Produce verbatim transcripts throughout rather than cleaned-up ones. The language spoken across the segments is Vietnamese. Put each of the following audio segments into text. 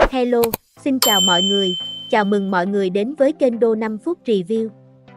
Hello, xin chào mọi người, chào mừng mọi người đến với kênh Đô năm phút Review.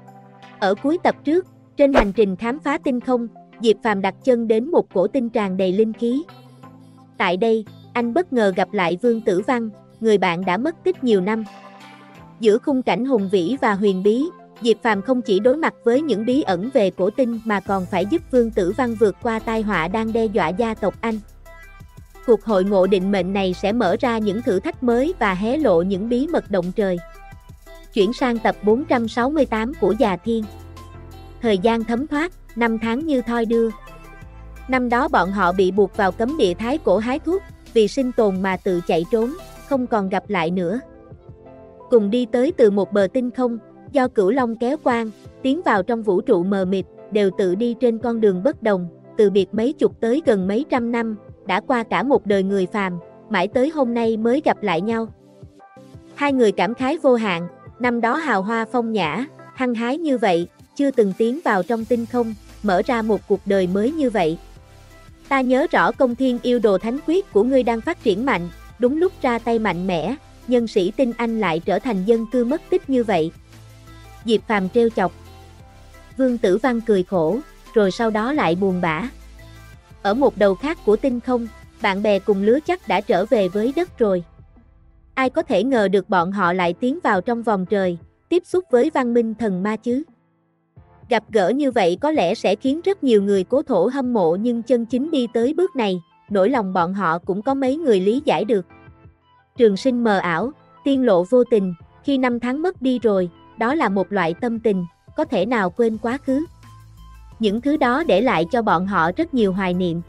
Ở cuối tập trước, trên hành trình khám phá tinh không, Diệp Phàm đặt chân đến một cổ tinh tràn đầy linh khí. Tại đây, anh bất ngờ gặp lại Vương Tử Văn, người bạn đã mất tích nhiều năm. Giữa khung cảnh hùng vĩ và huyền bí, Diệp Phàm không chỉ đối mặt với những bí ẩn về cổ tinh mà còn phải giúp Vương Tử Văn vượt qua tai họa đang đe dọa gia tộc anh. Cuộc hội ngộ định mệnh này sẽ mở ra những thử thách mới và hé lộ những bí mật động trời. Chuyển sang tập bốn trăm sáu mươi tám của Già Thiên. Thời gian thấm thoát, năm tháng như thoi đưa. Năm đó bọn họ bị buộc vào cấm địa thái cổ hái thuốc, vì sinh tồn mà tự chạy trốn, không còn gặp lại nữa. Cùng đi tới từ một bờ tinh không, do Cửu Long kéo quan, tiến vào trong vũ trụ mờ mịt, đều tự đi trên con đường bất đồng, từ biệt mấy chục tới gần mấy trăm năm, đã qua cả một đời người phàm, mãi tới hôm nay mới gặp lại nhau. Hai người cảm khái vô hạn, năm đó hào hoa phong nhã, hăng hái như vậy, chưa từng tiến vào trong tinh không, mở ra một cuộc đời mới như vậy. Ta nhớ rõ công thiên yêu đồ thánh quyết của ngươi đang phát triển mạnh, đúng lúc ra tay mạnh mẽ, nhân sĩ tinh anh lại trở thành dân cư mất tích như vậy. Diệp Phàm trêu chọc. Vương Tử Văn cười khổ, rồi sau đó lại buồn bã. Ở một đầu khác của tinh không, bạn bè cùng lứa chắc đã trở về với đất rồi. Ai có thể ngờ được bọn họ lại tiến vào trong vòng trời, tiếp xúc với văn minh thần ma chứ? Gặp gỡ như vậy có lẽ sẽ khiến rất nhiều người cố thổ hâm mộ, nhưng chân chính đi tới bước này, nỗi lòng bọn họ cũng có mấy người lý giải được. Trường sinh mờ ảo, tiên lộ vô tình, khi năm tháng mất đi rồi, đó là một loại tâm tình, có thể nào quên quá khứ. Những thứ đó để lại cho bọn họ rất nhiều hoài niệm.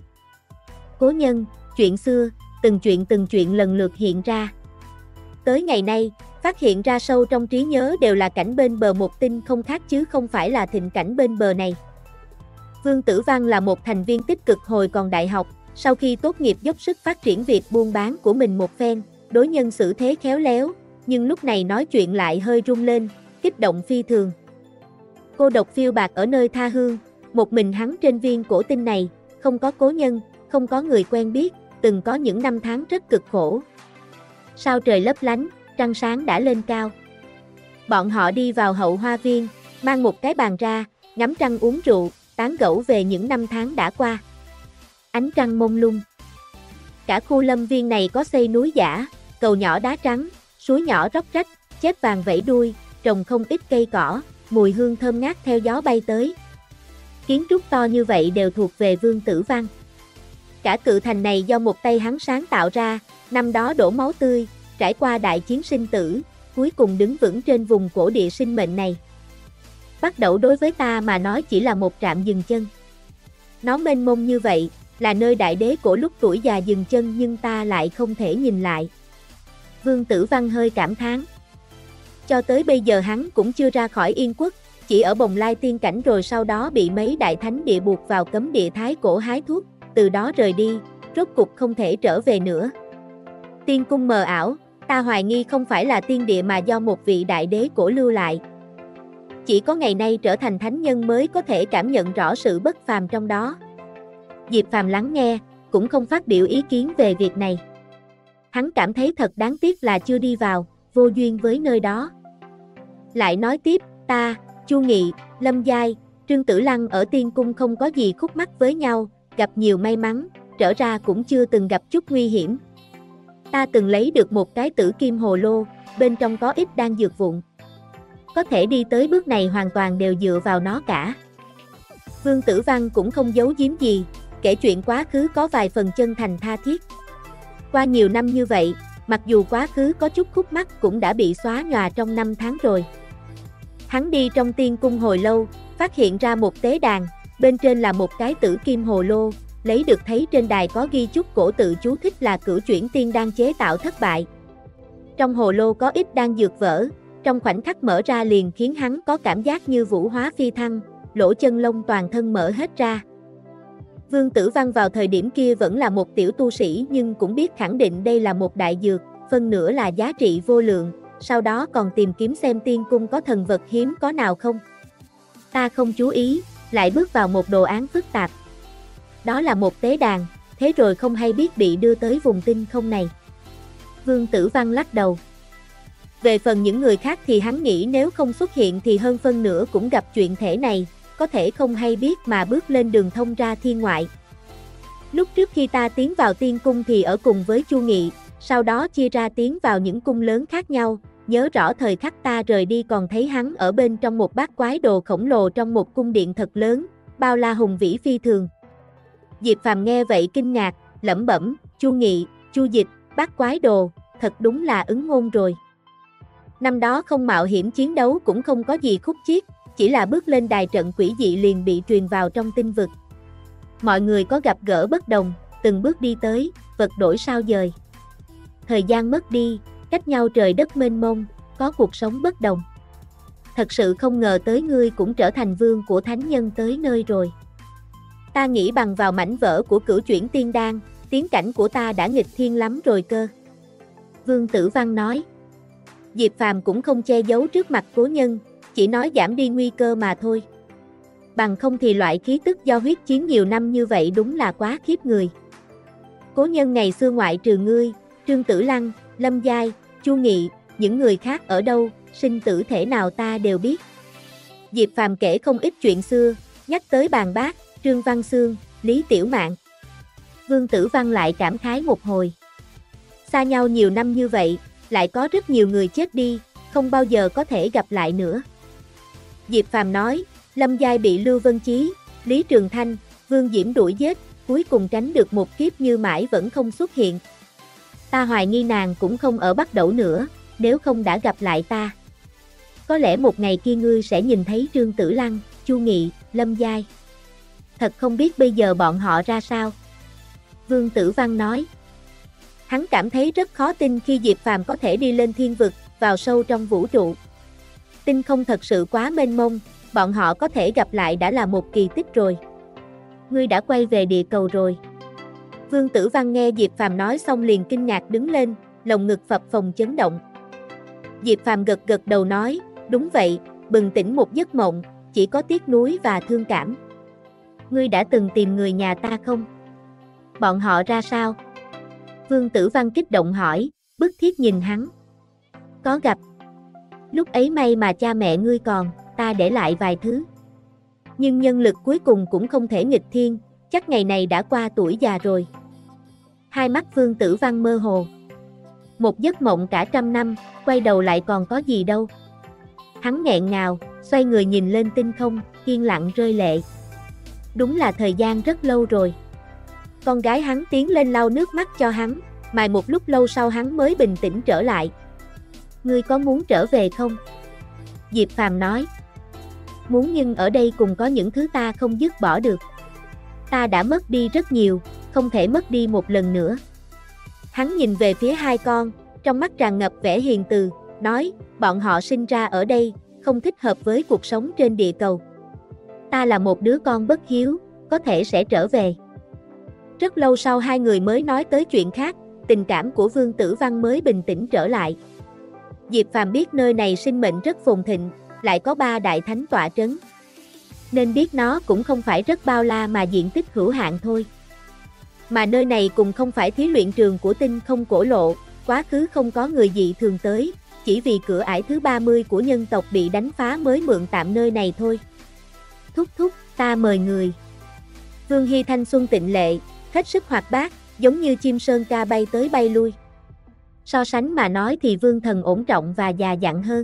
Cố nhân, chuyện xưa, từng chuyện từng chuyện lần lượt hiện ra. Tới ngày nay, phát hiện ra sâu trong trí nhớ đều là cảnh bên bờ một tinh không khác chứ không phải là thịnh cảnh bên bờ này. Vương Tử Văn là một thành viên tích cực hồi còn đại học, sau khi tốt nghiệp dốc sức phát triển việc buôn bán của mình một phen, đối nhân xử thế khéo léo, nhưng lúc này nói chuyện lại hơi run lên, kích động phi thường. Cô độc phiêu bạt ở nơi tha hương, một mình hắn trên viên cổ tinh này, không có cố nhân, không có người quen biết, từng có những năm tháng rất cực khổ. Sao trời lấp lánh, trăng sáng đã lên cao. Bọn họ đi vào hậu hoa viên, mang một cái bàn ra, ngắm trăng uống rượu, tán gẫu về những năm tháng đã qua. Ánh trăng mông lung. Cả khu lâm viên này có xây núi giả, cầu nhỏ đá trắng, suối nhỏ róc rách, chép vàng vẫy đuôi, trồng không ít cây cỏ, mùi hương thơm ngát theo gió bay tới. Kiến trúc to như vậy đều thuộc về Vương Tử Văn. Cả cự thành này do một tay hắn sáng tạo ra, năm đó đổ máu tươi, trải qua đại chiến sinh tử, cuối cùng đứng vững trên vùng cổ địa sinh mệnh này. Bắt đầu đối với ta mà nói chỉ là một trạm dừng chân. Nó mênh mông như vậy, là nơi đại đế cổ lúc tuổi già dừng chân nhưng ta lại không thể nhìn lại. Vương Tử Văn hơi cảm thán. Cho tới bây giờ hắn cũng chưa ra khỏi Yên Quốc, chỉ ở Bồng Lai tiên cảnh rồi sau đó bị mấy đại thánh địa buộc vào cấm địa thái cổ hái thuốc, từ đó rời đi, rốt cục không thể trở về nữa. Tiên cung mờ ảo, ta hoài nghi không phải là tiên địa mà do một vị đại đế cổ lưu lại. Chỉ có ngày nay trở thành thánh nhân mới có thể cảm nhận rõ sự bất phàm trong đó. Diệp Phàm lắng nghe, cũng không phát biểu ý kiến về việc này. Hắn cảm thấy thật đáng tiếc là chưa đi vào, vô duyên với nơi đó. Lại nói tiếp, ta, Chu Nghị, Lâm Giai, Trương Tử Lăng ở tiên cung không có gì khúc mắc với nhau, gặp nhiều may mắn, trở ra cũng chưa từng gặp chút nguy hiểm. Ta từng lấy được một cái tử kim hồ lô, bên trong có ít đan dược vụn. Có thể đi tới bước này hoàn toàn đều dựa vào nó cả. Vương Tử Văn cũng không giấu giếm gì, kể chuyện quá khứ có vài phần chân thành tha thiết. Qua nhiều năm như vậy, mặc dù quá khứ có chút khúc mắc cũng đã bị xóa nhòa trong năm tháng rồi. Hắn đi trong tiên cung hồi lâu, phát hiện ra một tế đàn, bên trên là một cái tử kim hồ lô, lấy được thấy trên đài có ghi chút cổ tự chú thích là cửu chuyển tiên đan chế tạo thất bại. Trong hồ lô có ít đan dược vỡ, trong khoảnh khắc mở ra liền khiến hắn có cảm giác như vũ hóa phi thăng, lỗ chân lông toàn thân mở hết ra. Vương Tử Văn vào thời điểm kia vẫn là một tiểu tu sĩ nhưng cũng biết khẳng định đây là một đại dược, phân nửa là giá trị vô lượng, sau đó còn tìm kiếm xem tiên cung có thần vật hiếm có nào không. Ta không chú ý, lại bước vào một đồ án phức tạp. Đó là một tế đàn, thế rồi không hay biết bị đưa tới vùng tinh không này. Vương Tử Văn lắc đầu. Về phần những người khác thì hắn nghĩ nếu không xuất hiện thì hơn phân nửa cũng gặp chuyện thể này, có thể không hay biết mà bước lên đường thông ra thiên ngoại. Lúc trước khi ta tiến vào tiên cung thì ở cùng với Chu Nghị, sau đó chia ra tiến vào những cung lớn khác nhau, nhớ rõ thời khắc ta rời đi còn thấy hắn ở bên trong một bát quái đồ khổng lồ trong một cung điện thật lớn, bao la hùng vĩ phi thường. Diệp Phàm nghe vậy kinh ngạc, lẩm bẩm, Chu Nghị, Chu Dịch, bát quái đồ, thật đúng là ứng ngôn rồi. Năm đó không mạo hiểm chiến đấu cũng không có gì khúc chiết, chỉ là bước lên đài trận quỷ dị liền bị truyền vào trong tinh vực. Mọi người có gặp gỡ bất đồng, từng bước đi tới, vật đổi sao dời. Thời gian mất đi, cách nhau trời đất mênh mông, có cuộc sống bất đồng. Thật sự không ngờ tới ngươi cũng trở thành vương của thánh nhân tới nơi rồi. Ta nghĩ bằng vào mảnh vỡ của cửu chuyển tiên đan, tiến cảnh của ta đã nghịch thiên lắm rồi cơ. Vương Tử Văn nói. Diệp Phàm cũng không che giấu trước mặt Cố Nhân, chỉ nói giảm đi nguy cơ mà thôi. Bằng không thì loại khí tức do huyết chiến nhiều năm như vậy đúng là quá khiếp người. Cố Nhân ngày xưa ngoại trừ ngươi, Trương Tử Lăng, Lâm Giai, Chu Nghị, những người khác ở đâu, sinh tử thể nào ta đều biết. Diệp Phàm kể không ít chuyện xưa, nhắc tới Bàn Bác, Trương Văn Xương, Lý Tiểu Mạn. Vương Tử Văn lại cảm khái một hồi. Xa nhau nhiều năm như vậy, lại có rất nhiều người chết đi, không bao giờ có thể gặp lại nữa. Diệp Phàm nói, Lâm Giai bị Lưu Vân Chí, Lý Trường Thanh, Vương Diễm đuổi giết, cuối cùng tránh được một kiếp như mãi vẫn không xuất hiện. Ta hoài nghi nàng cũng không ở Bắc Đẩu nữa, nếu không đã gặp lại ta. Có lẽ một ngày kia ngươi sẽ nhìn thấy Trương Tử Lăng, Chu Nghị, Lâm Giai. Thật không biết bây giờ bọn họ ra sao. Vương Tử Văn nói. Hắn cảm thấy rất khó tin khi Diệp Phàm có thể đi lên thiên vực, vào sâu trong vũ trụ. Tinh không thật sự quá mênh mông, bọn họ có thể gặp lại đã là một kỳ tích rồi. Ngươi đã quay về địa cầu rồi. Vương Tử Văn nghe Diệp Phàm nói xong liền kinh ngạc đứng lên, lồng ngực phập phồng chấn động. Diệp Phàm gật gật đầu nói, đúng vậy, bừng tỉnh một giấc mộng, chỉ có tiếc nuối và thương cảm. Ngươi đã từng tìm người nhà ta không? Bọn họ ra sao? Vương Tử Văn kích động hỏi, bức thiết nhìn hắn. Có gặp. Lúc ấy may mà cha mẹ ngươi còn, ta để lại vài thứ. Nhưng nhân lực cuối cùng cũng không thể nghịch thiên, chắc ngày này đã qua tuổi già rồi. Hai mắt Vương Tử Văn mơ hồ. Một giấc mộng cả trăm năm, quay đầu lại còn có gì đâu. Hắn nghẹn ngào, xoay người nhìn lên tinh không, yên lặng rơi lệ. Đúng là thời gian rất lâu rồi. Con gái hắn tiến lên lau nước mắt cho hắn, mài một lúc lâu sau hắn mới bình tĩnh trở lại. Ngươi có muốn trở về không? Diệp Phàm nói. Muốn, nhưng ở đây cùng có những thứ ta không dứt bỏ được. Ta đã mất đi rất nhiều, không thể mất đi một lần nữa. Hắn nhìn về phía hai con, trong mắt tràn ngập vẻ hiền từ, nói, bọn họ sinh ra ở đây, không thích hợp với cuộc sống trên địa cầu. Ta là một đứa con bất hiếu, có thể sẽ trở về. Rất lâu sau hai người mới nói tới chuyện khác, tình cảm của Vương Tử Văn mới bình tĩnh trở lại. Diệp Phàm biết nơi này sinh mệnh rất phồn thịnh, lại có ba đại thánh tọa trấn. Nên biết nó cũng không phải rất bao la mà diện tích hữu hạn thôi. Mà nơi này cũng không phải thí luyện trường của tinh không cổ lộ, quá khứ không có người dị thường tới, chỉ vì cửa ải thứ ba mươi của nhân tộc bị đánh phá mới mượn tạm nơi này thôi. Thúc thúc, ta mời người. Vương Hy thanh xuân tịnh lệ, hết sức hoạt bát, giống như chim sơn ca bay tới bay lui. So sánh mà nói thì Vương Thần ổn trọng và già dặn hơn.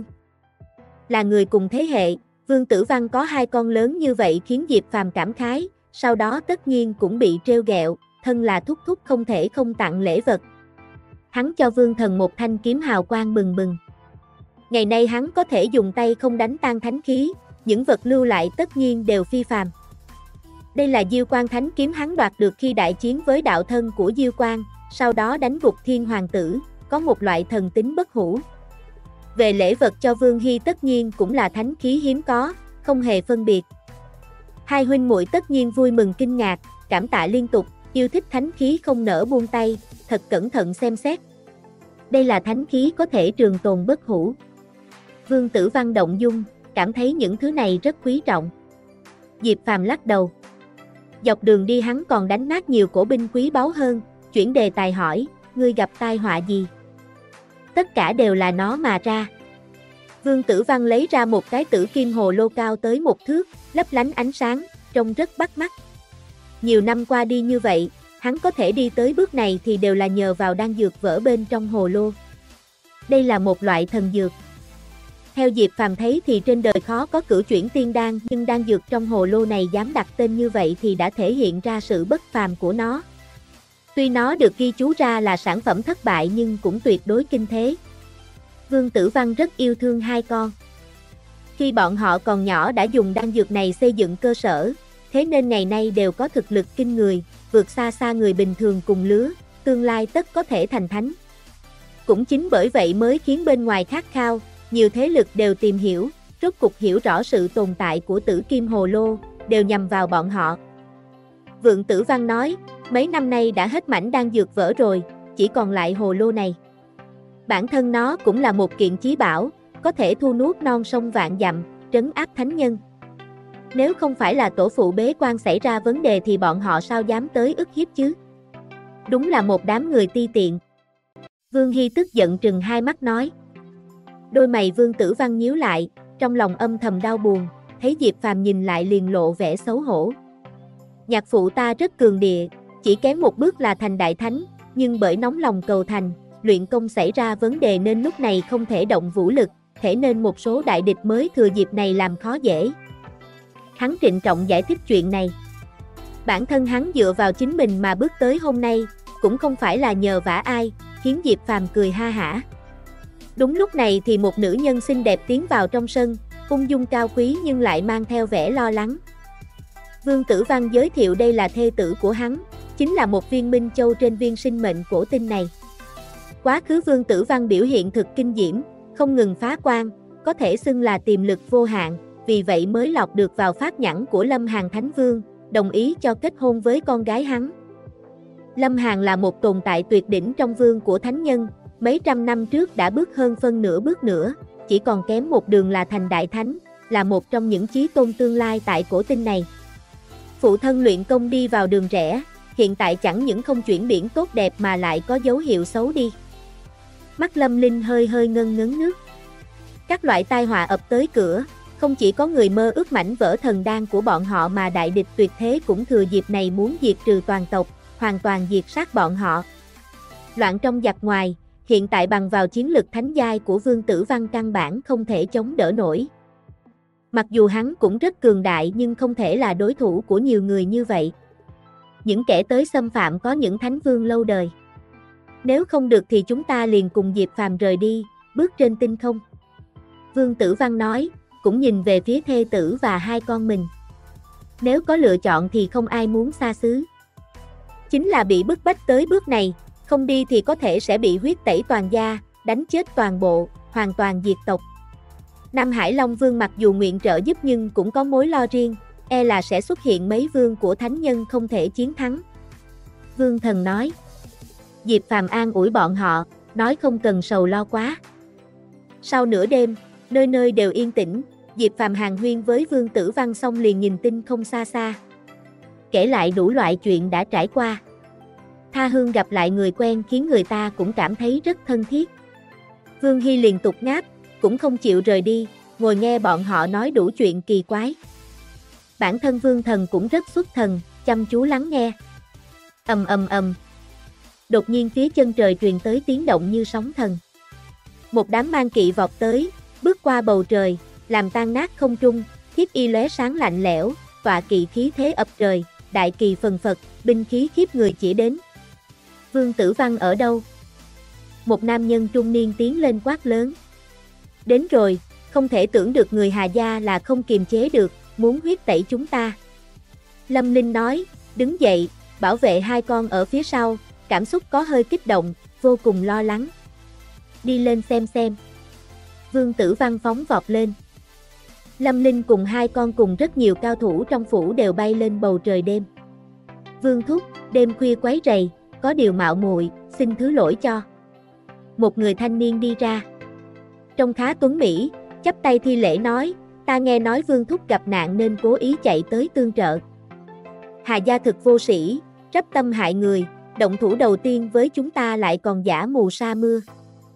Là người cùng thế hệ, Vương Tử Văn có hai con lớn như vậy khiến Diệp Phàm cảm khái, sau đó tất nhiên cũng bị trêu ghẹo, thân là thúc thúc không thể không tặng lễ vật. Hắn cho Vương Thần một thanh kiếm hào quang bừng bừng. Ngày nay hắn có thể dùng tay không đánh tan thánh khí, những vật lưu lại tất nhiên đều phi phàm. Đây là Diêu Quang Thánh kiếm hắn đoạt được khi đại chiến với đạo thân của Diêu Quang, sau đó đánh gục Thiên Hoàng tử, có một loại thần tính bất hủ. Về lễ vật cho Vương Hy tất nhiên cũng là thánh khí hiếm có, không hề phân biệt. Hai huynh muội tất nhiên vui mừng kinh ngạc, cảm tạ liên tục, yêu thích thánh khí không nỡ buông tay, thật cẩn thận xem xét. Đây là thánh khí có thể trường tồn bất hủ. Vương Tử Văn động dung, cảm thấy những thứ này rất quý trọng. Diệp Phàm lắc đầu. Dọc đường đi hắn còn đánh nát nhiều cổ binh quý báu hơn, chuyển đề tài hỏi, ngươi gặp tai họa gì? tất cả đều là nó mà ra. Vương Tử Văn lấy ra một cái tử kim hồ lô cao tới một thước, lấp lánh ánh sáng, trông rất bắt mắt. Nhiều năm qua đi như vậy, hắn có thể đi tới bước này thì đều là nhờ vào đan dược vỡ bên trong hồ lô. Đây là một loại thần dược. Theo Diệp Phàm thấy thì trên đời khó có cửu chuyển tiên đan, nhưng đan dược trong hồ lô này dám đặt tên như vậy thì đã thể hiện ra sự bất phàm của nó. Tuy nó được ghi chú ra là sản phẩm thất bại nhưng cũng tuyệt đối kinh thế. Vương Tử Văn rất yêu thương hai con. Khi bọn họ còn nhỏ đã dùng đan dược này xây dựng cơ sở, thế nên ngày nay đều có thực lực kinh người, vượt xa xa người bình thường cùng lứa, tương lai tất có thể thành thánh. Cũng chính bởi vậy mới khiến bên ngoài khát khao, nhiều thế lực đều tìm hiểu, rốt cục hiểu rõ sự tồn tại của tử kim hồ lô, đều nhằm vào bọn họ. Vương Tử Văn nói, mấy năm nay đã hết mảnh đan dược vỡ rồi, chỉ còn lại hồ lô này. Bản thân nó cũng là một kiện chí bảo, có thể thu nuốt non sông vạn dặm, trấn áp thánh nhân. Nếu không phải là tổ phụ bế quan xảy ra vấn đề thì bọn họ sao dám tới ức hiếp chứ? Đúng là một đám người ti tiện. Vương Hy tức giận trừng hai mắt nói. Đôi mày Vương Tử Văn nhíu lại, trong lòng âm thầm đau buồn, thấy Diệp Phàm nhìn lại liền lộ vẻ xấu hổ. Nhạc phụ ta rất cường địa, chỉ kém một bước là thành đại thánh, nhưng bởi nóng lòng cầu thành, luyện công xảy ra vấn đề nên lúc này không thể động vũ lực, thế nên một số đại địch mới thừa dịp này làm khó dễ. Hắn trịnh trọng giải thích chuyện này. Bản thân hắn dựa vào chính mình mà bước tới hôm nay, cũng không phải là nhờ vả ai, khiến Diệp Phàm cười ha hả. Đúng lúc này thì một nữ nhân xinh đẹp tiến vào trong sân, ung dung cao quý nhưng lại mang theo vẻ lo lắng. Vương Tử Văn giới thiệu đây là thê tử của hắn, chính là một viên minh châu trên viên sinh mệnh cổ tinh này. Quá khứ Vương Tử Văn biểu hiện thực kinh diễm, không ngừng phá quan, có thể xưng là tiềm lực vô hạn, vì vậy mới lọt được vào pháp nhãn của Lâm Hàn Thánh Vương, đồng ý cho kết hôn với con gái hắn. Lâm Hàn là một tồn tại tuyệt đỉnh trong vương của thánh nhân, mấy trăm năm trước đã bước hơn phân nửa bước nữa, chỉ còn kém một đường là thành đại thánh, là một trong những chí tôn tương lai tại cổ tinh này. Phụ thân luyện công đi vào đường rẽ, hiện tại chẳng những không chuyển biển tốt đẹp mà lại có dấu hiệu xấu đi. Mắt Lâm Linh hơi hơi ngân ngấn nước. Các loại tai họa ập tới cửa, không chỉ có người mơ ước mảnh vỡ thần đan của bọn họ mà đại địch tuyệt thế cũng thừa dịp này muốn diệt trừ toàn tộc, hoàn toàn diệt sát bọn họ. Loạn trong giặc ngoài, hiện tại bằng vào chiến lực thánh giai của Vương Tử Văn căn bản không thể chống đỡ nổi. Mặc dù hắn cũng rất cường đại nhưng không thể là đối thủ của nhiều người như vậy. Những kẻ tới xâm phạm có những thánh vương lâu đời. Nếu không được thì chúng ta liền cùng Diệp Phàm rời đi, bước trên tinh không. Vương Tử Văn nói, cũng nhìn về phía thê tử và hai con mình. Nếu có lựa chọn thì không ai muốn xa xứ. Chính là bị bức bách tới bước này, không đi thì có thể sẽ bị huyết tẩy toàn gia, đánh chết toàn bộ, hoàn toàn diệt tộc. Nam Hải Long Vương mặc dù nguyện trợ giúp nhưng cũng có mối lo riêng, e là sẽ xuất hiện mấy vương của thánh nhân không thể chiến thắng. Vương Thần nói. Diệp Phàm an ủi bọn họ, nói không cần sầu lo quá. Sau nửa đêm, nơi nơi đều yên tĩnh, Diệp Phàm hàn huyên với Vương Tử Văn xong liền nhìn tinh không xa xa. Kể lại đủ loại chuyện đã trải qua. Tha hương gặp lại người quen khiến người ta cũng cảm thấy rất thân thiết. Vương Hy liên tục ngáp, cũng không chịu rời đi, ngồi nghe bọn họ nói đủ chuyện kỳ quái. Bản thân Vương Thần cũng rất xuất thần, chăm chú lắng nghe. Ầm ầm ầm. Đột nhiên phía chân trời truyền tới tiếng động như sóng thần. Một đám mang kỵ vọt tới, bước qua bầu trời, làm tan nát không trung, thiếp y lóe sáng lạnh lẽo, tọa kỵ khí thế ập trời, đại kỳ phần phật, binh khí khiếp người chỉ đến. Vương Tử Văn ở đâu? Một nam nhân trung niên tiến lên quát lớn. Đến rồi, không thể tưởng được người Hà gia là không kiềm chế được, muốn huyết tẩy chúng ta. Lâm Linh nói, đứng dậy, bảo vệ hai con ở phía sau, cảm xúc có hơi kích động, vô cùng lo lắng. Đi lên xem xem. Vương Tử Văn phóng vọt lên. Lâm Linh cùng hai con cùng rất nhiều cao thủ trong phủ đều bay lên bầu trời đêm. Vương thúc, đêm khuya quấy rầy, có điều mạo muội, xin thứ lỗi cho. Một người thanh niên đi ra. Trông khá tuấn mỹ, chắp tay thi lễ nói, ta nghe nói Vương thúc gặp nạn nên cố ý chạy tới tương trợ. Hà gia thực vô sĩ, trắp tâm hại người, động thủ đầu tiên với chúng ta lại còn giả mù sa mưa.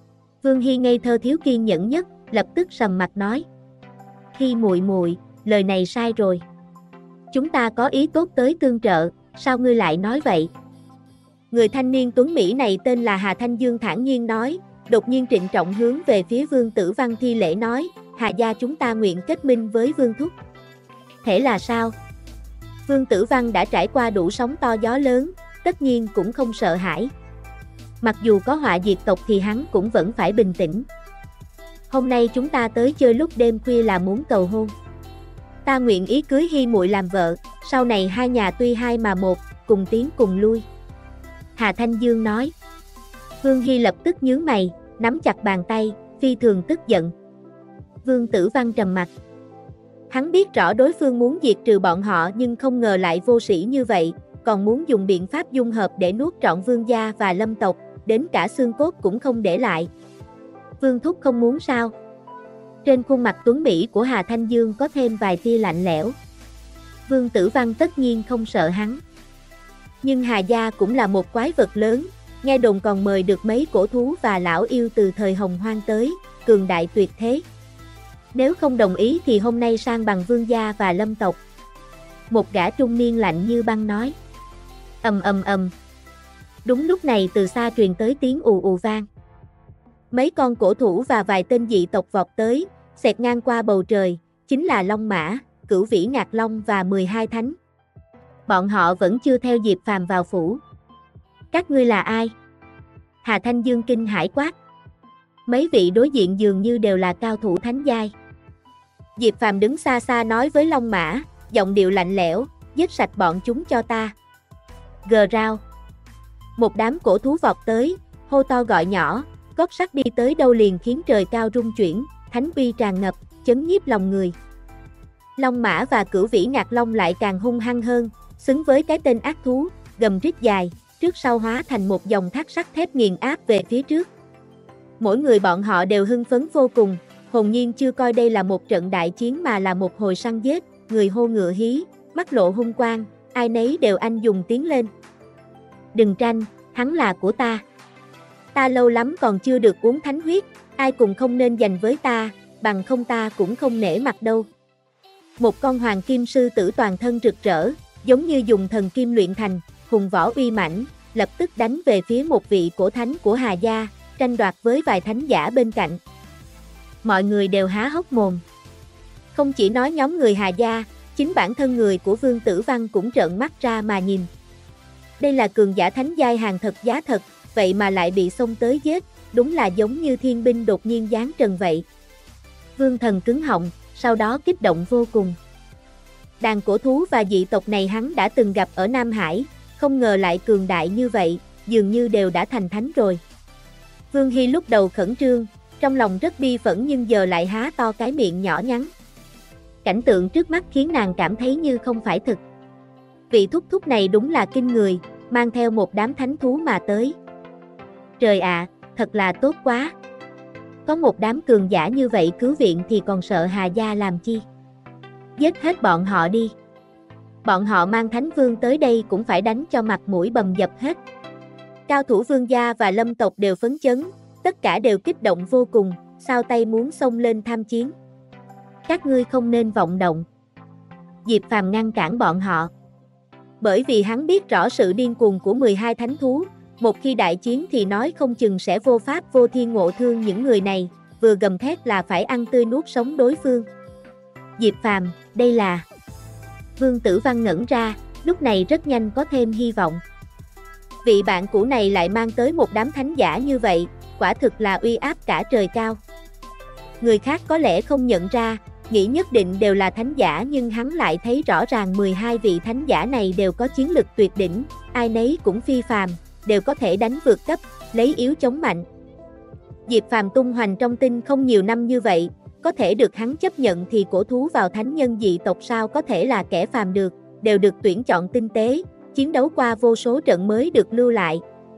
Vương Hi ngây thơ thiếu kiên nhẫn nhất, lập tức sầm mặt nói. Hi muội muội, lời này sai rồi. Chúng ta có ý tốt tới tương trợ, sao ngươi lại nói vậy? Người thanh niên tuấn Mỹ này tên là Hà Thanh Dương thản nhiên nói, đột nhiên trịnh trọng hướng về phía Vương Tử Văn thi lễ nói, Hà gia chúng ta nguyện kết minh với Vương Thúc. Thể là sao? Vương Tử Văn đã trải qua đủ sóng to gió lớn, tất nhiên cũng không sợ hãi. Mặc dù có họa diệt tộc thì hắn cũng vẫn phải bình tĩnh. Hôm nay chúng ta tới chơi lúc đêm khuya là muốn cầu hôn. Ta nguyện ý cưới Hi muội làm vợ, sau này hai nhà tuy hai mà một, cùng tiến cùng lui. Hà Thanh Dương nói. Vương Hi lập tức nhướng mày, nắm chặt bàn tay, phi thường tức giận. Vương Tử Văn trầm mặt. Hắn biết rõ đối phương muốn diệt trừ bọn họ nhưng không ngờ lại vô sĩ như vậy, còn muốn dùng biện pháp dung hợp để nuốt trọn Vương gia và Lâm tộc, đến cả xương cốt cũng không để lại. Vương Thúc không muốn sao? Trên khuôn mặt tuấn mỹ của Hà Thanh Dương có thêm vài tia lạnh lẽo. Vương Tử Văn tất nhiên không sợ hắn. Nhưng Hà gia cũng là một quái vật lớn, nghe đồn còn mời được mấy cổ thú và lão yêu từ thời Hồng Hoang tới, cường đại tuyệt thế. Nếu không đồng ý thì hôm nay sang bằng Vương gia và Lâm tộc. Một gã trung niên lạnh như băng nói. Ầm ầm ầm. Đúng lúc này từ xa truyền tới tiếng ù ù vang. Mấy con cổ thú và vài tên dị tộc vọt tới, xẹt ngang qua bầu trời, chính là Long Mã, Cửu Vĩ Ngạc Long và mười hai thánh. Bọn họ vẫn chưa theo Diệp Phàm vào phủ. Các ngươi là ai? Hà Thanh Dương kinh hãi quát. Mấy vị đối diện dường như đều là cao thủ thánh giai. Diệp Phàm đứng xa xa nói với Long Mã, giọng điệu lạnh lẽo, giết sạch bọn chúng cho ta. Gờ rao. Một đám cổ thú vọt tới, hô to gọi nhỏ, gót sắt đi tới đâu liền khiến trời cao rung chuyển, thánh uy tràn ngập, chấn nhiếp lòng người. Long Mã và Cửu Vĩ Ngạc Long lại càng hung hăng hơn, xứng với cái tên ác thú, gầm rít dài, trước sau hóa thành một dòng thác sắt thép nghiền áp về phía trước. Mỗi người bọn họ đều hưng phấn vô cùng, hồn nhiên chưa coi đây là một trận đại chiến mà là một hồi săn giết, người hô ngựa hí, mắt lộ hung quang, ai nấy đều anh dùng tiến lên. Đừng tranh, hắn là của ta. Ta lâu lắm còn chưa được uống thánh huyết, ai cũng không nên giành với ta, bằng không ta cũng không nể mặt đâu. Một con hoàng kim sư tử toàn thân rực rỡ, giống như dùng thần kim luyện thành, hùng võ uy mãnh, lập tức đánh về phía một vị cổ thánh của Hà gia, tranh đoạt với vài thánh giả bên cạnh. Mọi người đều há hốc mồm. Không chỉ nói nhóm người Hà gia, chính bản thân người của Vương Tử Văn cũng trợn mắt ra mà nhìn. Đây là cường giả thánh giai hàng thật giá thật, vậy mà lại bị xông tới giết, đúng là giống như thiên binh đột nhiên giáng trần vậy. Vương Thần cứng họng, sau đó kích động vô cùng. Đàn cổ thú và dị tộc này hắn đã từng gặp ở Nam Hải, không ngờ lại cường đại như vậy, dường như đều đã thành thánh rồi. Vương Hi lúc đầu khẩn trương, trong lòng rất bi phẫn nhưng giờ lại há to cái miệng nhỏ nhắn. Cảnh tượng trước mắt khiến nàng cảm thấy như không phải thực. Vị thúc thúc này đúng là kinh người, mang theo một đám thánh thú mà tới. Trời ạ, thật là tốt quá. Có một đám cường giả như vậy cứu viện thì còn sợ Hà gia làm chi. Giết hết bọn họ đi. Bọn họ mang thánh vương tới đây cũng phải đánh cho mặt mũi bầm dập hết. Cao thủ Vương gia và Lâm tộc đều phấn chấn, tất cả đều kích động vô cùng, sao tay muốn xông lên tham chiến. Các ngươi không nên vọng động. Diệp Phàm ngăn cản bọn họ. Bởi vì hắn biết rõ sự điên cuồng của mười hai thánh thú, một khi đại chiến thì nói không chừng sẽ vô pháp vô thiên ngộ thương những người này, vừa gầm thét là phải ăn tươi nuốt sống đối phương. Diệp Phàm, đây là... Vương Tử Văn ngẩn ra, lúc này rất nhanh có thêm hy vọng. Vị bạn cũ này lại mang tới một đám thánh giả như vậy, quả thực là uy áp cả trời cao. Người khác có lẽ không nhận ra, nghĩ nhất định đều là thánh giả nhưng hắn lại thấy rõ ràng mười hai vị thánh giả này đều có chiến lực tuyệt đỉnh, ai nấy cũng phi phàm, đều có thể đánh vượt cấp, lấy yếu chống mạnh. Diệp Phàm tung hoành trong tinh không nhiều năm như vậy, có thể được hắn chấp nhận thì cổ thú vào thánh nhân dị tộc sao có thể là kẻ phàm được, đều được tuyển chọn tinh tế, chiến đấu qua vô số trận mới được lưu lại.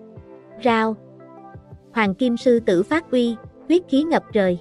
Rao. Hoàng kim sư tử phát uy, huyết khí ngập trời.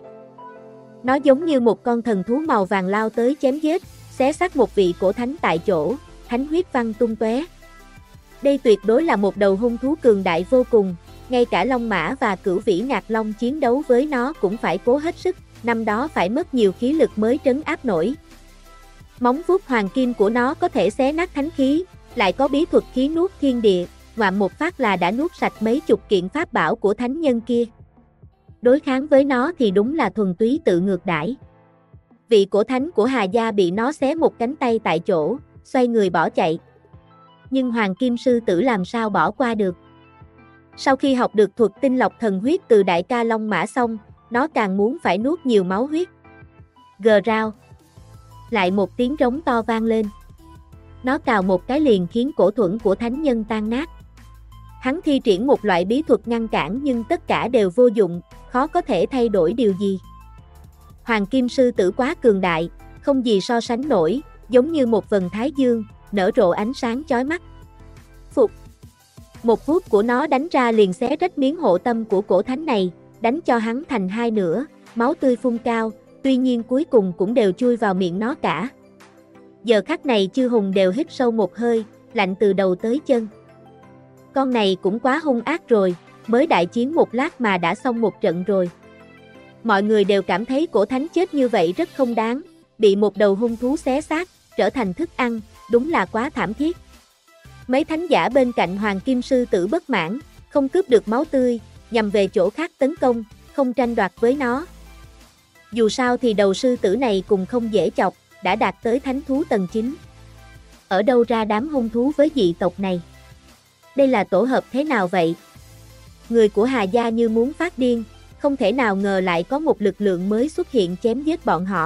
Nó giống như một con thần thú màu vàng lao tới chém giết, xé xác một vị cổ thánh tại chỗ, thánh huyết văng tung tóe. Đây tuyệt đối là một đầu hung thú cường đại vô cùng, ngay cả Long Mã và Cửu Vĩ Ngạc Long chiến đấu với nó cũng phải cố hết sức, năm đó phải mất nhiều khí lực mới trấn áp nổi. Móng vuốt hoàng kim của nó có thể xé nát thánh khí, lại có bí thuật khí nuốt thiên địa, ngoạm một phát là đã nuốt sạch mấy chục kiện pháp bảo của thánh nhân kia. Đối kháng với nó thì đúng là thuần túy tự ngược đãi. Vị cổ thánh của Hà Gia bị nó xé một cánh tay tại chỗ, xoay người bỏ chạy. Nhưng Hoàng Kim Sư Tử làm sao bỏ qua được. Sau khi học được thuật tinh lọc thần huyết từ đại ca Long Mã xong, nó càng muốn phải nuốt nhiều máu huyết. Gờ rao. Lại một tiếng rống to vang lên. Nó cào một cái liền khiến cổ thuẫn của thánh nhân tan nát. Hắn thi triển một loại bí thuật ngăn cản nhưng tất cả đều vô dụng, khó có thể thay đổi điều gì. Hoàng Kim Sư Tử quá cường đại, không gì so sánh nổi, giống như một vầng thái dương, nở rộ ánh sáng chói mắt. Phục. Một vuốt của nó đánh ra liền xé rách miếng hộ tâm của cổ thánh này, đánh cho hắn thành hai nửa, máu tươi phun cao, tuy nhiên cuối cùng cũng đều chui vào miệng nó cả. Giờ khắc này chư hùng đều hít sâu một hơi, lạnh từ đầu tới chân. Con này cũng quá hung ác rồi, mới đại chiến một lát mà đã xong một trận rồi. Mọi người đều cảm thấy cổ thánh chết như vậy rất không đáng, bị một đầu hung thú xé xác, trở thành thức ăn, đúng là quá thảm thiết. Mấy thánh giả bên cạnh Hoàng Kim Sư Tử bất mãn, không cướp được máu tươi, nhằm về chỗ khác tấn công, không tranh đoạt với nó. Dù sao thì đầu sư tử này cùng không dễ chọc, đã đạt tới thánh thú tầng chín. Ở đâu ra đám hung thú với dị tộc này? Đây là tổ hợp thế nào vậy? Người của Hà Gia như muốn phát điên, không thể nào ngờ lại có một lực lượng mới xuất hiện chém giết bọn họ.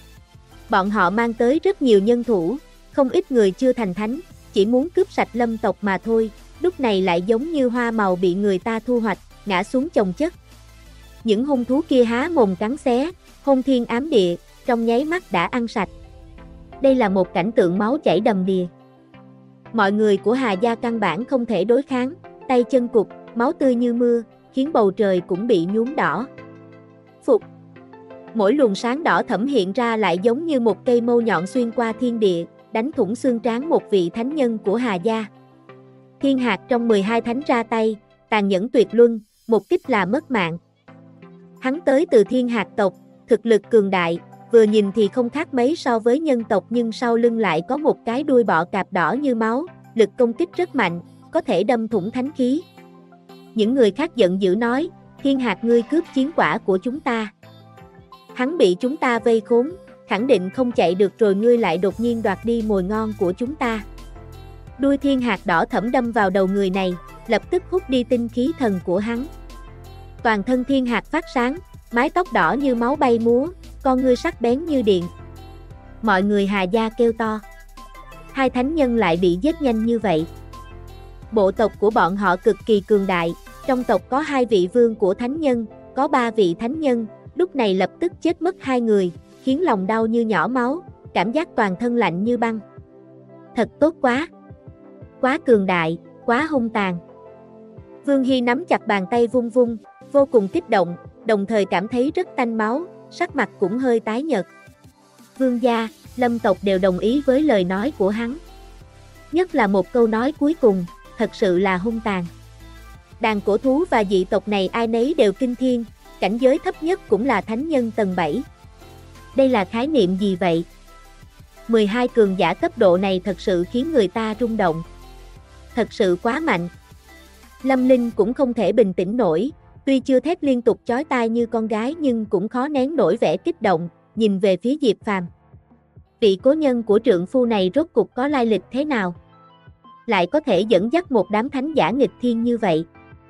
Bọn họ mang tới rất nhiều nhân thủ, không ít người chưa thành thánh, chỉ muốn cướp sạch lâm tộc mà thôi, lúc này lại giống như hoa màu bị người ta thu hoạch, ngã xuống chồng chất. Những hung thú kia há mồm cắn xé, hôn thiên ám địa, trong nháy mắt đã ăn sạch. Đây là một cảnh tượng máu chảy đầm đìa. Mọi người của Hà Gia căn bản không thể đối kháng, tay chân cụt, máu tươi như mưa, khiến bầu trời cũng bị nhuốm đỏ. Phục. Mỗi luồng sáng đỏ thẫm hiện ra lại giống như một cây mâu nhọn xuyên qua thiên địa, đánh thủng xương trán một vị thánh nhân của Hà Gia. Thiên Hạc trong mười hai thánh ra tay, tàn nhẫn tuyệt luân, một kích là mất mạng. Hắn tới từ Thiên Hạc tộc, thực lực cường đại, vừa nhìn thì không khác mấy so với nhân tộc nhưng sau lưng lại có một cái đuôi bọ cạp đỏ như máu, lực công kích rất mạnh, có thể đâm thủng thánh khí. Những người khác giận dữ nói, Thiên Hạc ngươi cướp chiến quả của chúng ta. Hắn bị chúng ta vây khốn, khẳng định không chạy được rồi ngươi lại đột nhiên đoạt đi mồi ngon của chúng ta. Đuôi Thiên Hạc đỏ thẫm đâm vào đầu người này, lập tức hút đi tinh khí thần của hắn. Toàn thân Thiên Hạc phát sáng, mái tóc đỏ như máu bay múa, con ngươi sắc bén như điện. Mọi người Hà Gia kêu to. Hai thánh nhân lại bị giết nhanh như vậy. Bộ tộc của bọn họ cực kỳ cường đại, trong tộc có hai vị vương của thánh nhân, có ba vị thánh nhân, lúc này lập tức chết mất hai người, khiến lòng đau như nhỏ máu, cảm giác toàn thân lạnh như băng. Thật tốt quá! Quá cường đại, quá hung tàn. Vương Hy nắm chặt bàn tay vung vung, vô cùng kích động, đồng thời cảm thấy rất tanh máu, sắc mặt cũng hơi tái nhợt. Vương gia, Lâm tộc đều đồng ý với lời nói của hắn. Nhất là một câu nói cuối cùng, thật sự là hung tàn. Đàn cổ thú và dị tộc này ai nấy đều kinh thiên, cảnh giới thấp nhất cũng là thánh nhân tầng bảy. Đây là khái niệm gì vậy? mười hai cường giả cấp độ này thật sự khiến người ta rung động. Thật sự quá mạnh. Lâm Linh cũng không thể bình tĩnh nổi, tuy chưa thét liên tục chói tai như con gái nhưng cũng khó nén nổi vẻ kích động, nhìn về phía Diệp Phàm. Vị cố nhân của trượng phu này rốt cục có lai lịch thế nào? Lại có thể dẫn dắt một đám thánh giả nghịch thiên như vậy.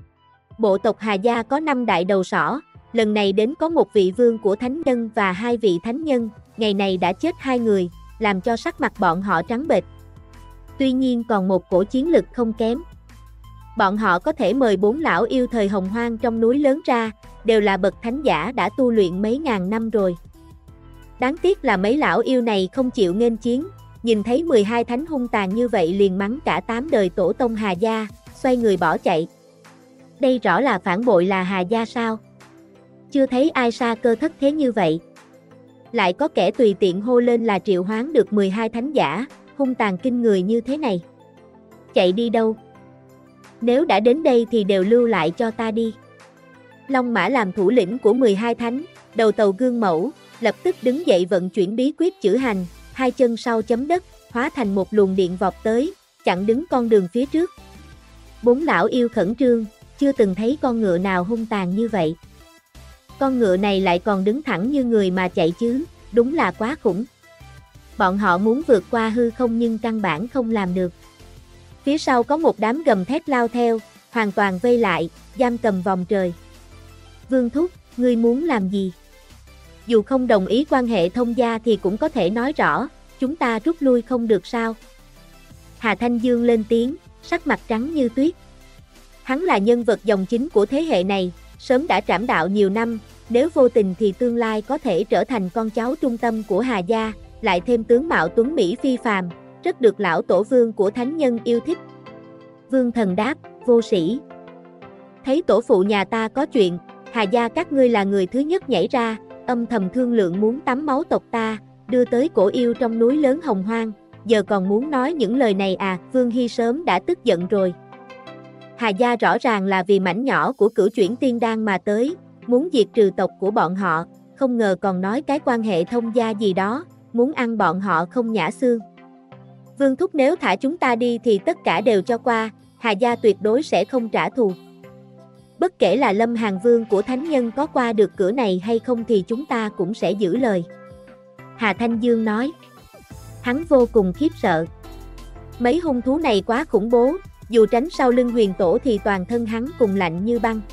Bộ tộc Hà Gia có năm đại đầu sỏ, lần này đến có một vị vương của thánh nhân và hai vị thánh nhân, ngày này đã chết hai người, làm cho sắc mặt bọn họ trắng bệch. Tuy nhiên còn một cổ chiến lực không kém. Bọn họ có thể mời bốn lão yêu thời hồng hoang trong núi lớn ra, đều là bậc thánh giả đã tu luyện mấy ngàn năm rồi. Đáng tiếc là mấy lão yêu này không chịu nghênh chiến, nhìn thấy mười hai thánh hung tàn như vậy liền mắng cả tám đời tổ tông Hà Gia, xoay người bỏ chạy. Đây rõ là phản bội là Hà Gia sao? Chưa thấy ai sa cơ thất thế như vậy. Lại có kẻ tùy tiện hô lên là triệu hoán được mười hai thánh giả, hung tàn kinh người như thế này. Chạy đi đâu? nếu đã đến đây thì đều lưu lại cho ta đi. Long Mã làm thủ lĩnh của mười hai thánh, đầu tàu gương mẫu, lập tức đứng dậy vận chuyển bí quyết chữ hành, hai chân sau chấm đất, hóa thành một luồng điện vọt tới, chặn đứng con đường phía trước. Bốn lão yêu khẩn trương, chưa từng thấy con ngựa nào hung tàn như vậy. Con ngựa này lại còn đứng thẳng như người mà chạy chứ, đúng là quá khủng. Bọn họ muốn vượt qua hư không nhưng căn bản không làm được. Phía sau có một đám gầm thét lao theo, hoàn toàn vây lại, giam cầm vòng trời. Vương Thúc, ngươi muốn làm gì? Dù không đồng ý quan hệ thông gia thì cũng có thể nói rõ, chúng ta rút lui không được sao? Hà Thanh Dương lên tiếng, sắc mặt trắng như tuyết. Hắn là nhân vật dòng chính của thế hệ này, sớm đã trảm đạo nhiều năm, nếu vô tình thì tương lai có thể trở thành con cháu trung tâm của Hà gia, lại thêm tướng mạo tuấn mỹ phi phàm, rất được lão tổ vương của thánh nhân yêu thích. Vương Thần đáp, vô sĩ. Thấy tổ phụ nhà ta có chuyện, Hà gia các ngươi là người thứ nhất nhảy ra, âm thầm thương lượng muốn tắm máu tộc ta, đưa tới cổ yêu trong núi lớn Hồng Hoang, giờ còn muốn nói những lời này à? Vương Hy sớm đã tức giận rồi. Hà gia rõ ràng là vì mảnh nhỏ của Cửu Chuyển Tiên Đan mà tới, muốn diệt trừ tộc của bọn họ, không ngờ còn nói cái quan hệ thông gia gì đó, muốn ăn bọn họ không nhả xương. Vương Thúc nếu thả chúng ta đi thì tất cả đều cho qua, Hà gia tuyệt đối sẽ không trả thù. Bất kể là Lâm Hàn Vương của thánh nhân có qua được cửa này hay không thì chúng ta cũng sẽ giữ lời. Hà Thanh Dương nói. Hắn vô cùng khiếp sợ. Mấy hung thú này quá khủng bố, dù tránh sau lưng huyền tổ thì toàn thân hắn cùng lạnh như băng.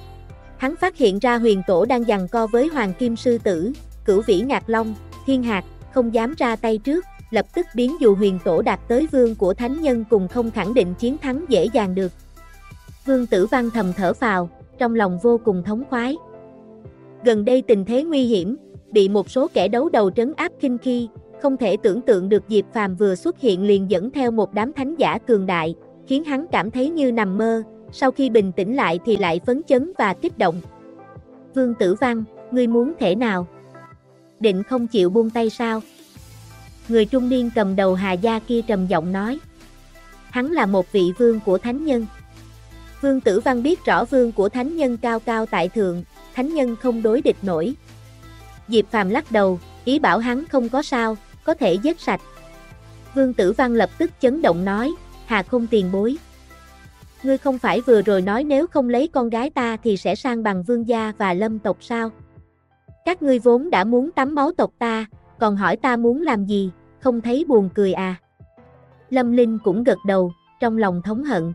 Hắn phát hiện ra huyền tổ đang giằng co với Hoàng Kim Sư Tử, Cửu Vĩ Ngạc Long, Thiên Hạc, không dám ra tay trước, lập tức biến dù huyền tổ đạt tới vương của thánh nhân cùng không khẳng định chiến thắng dễ dàng được. Vương Tử Văn thầm thở phào, trong lòng vô cùng thống khoái. Gần đây tình thế nguy hiểm, bị một số kẻ đấu đầu trấn áp kinh khi, không thể tưởng tượng được Diệp Phàm vừa xuất hiện liền dẫn theo một đám thánh giả cường đại, khiến hắn cảm thấy như nằm mơ, sau khi bình tĩnh lại thì lại phấn chấn và kích động. Vương Tử Văn, ngươi muốn thể nào? Định không chịu buông tay sao? Người trung niên cầm đầu Hà gia kia trầm giọng nói. Hắn là một vị vương của thánh nhân. Vương Tử Văn biết rõ vương của thánh nhân cao cao tại thượng, thánh nhân không đối địch nổi. Diệp Phàm lắc đầu, ý bảo hắn không có sao, có thể giết sạch. Vương Tử Văn lập tức chấn động nói, Hà Không tiền bối. Ngươi không phải vừa rồi nói nếu không lấy con gái ta thì sẽ sang bằng vương gia và lâm tộc sao? Các ngươi vốn đã muốn tắm máu tộc ta, còn hỏi ta muốn làm gì, không thấy buồn cười à? Lâm Linh cũng gật đầu, trong lòng thống hận.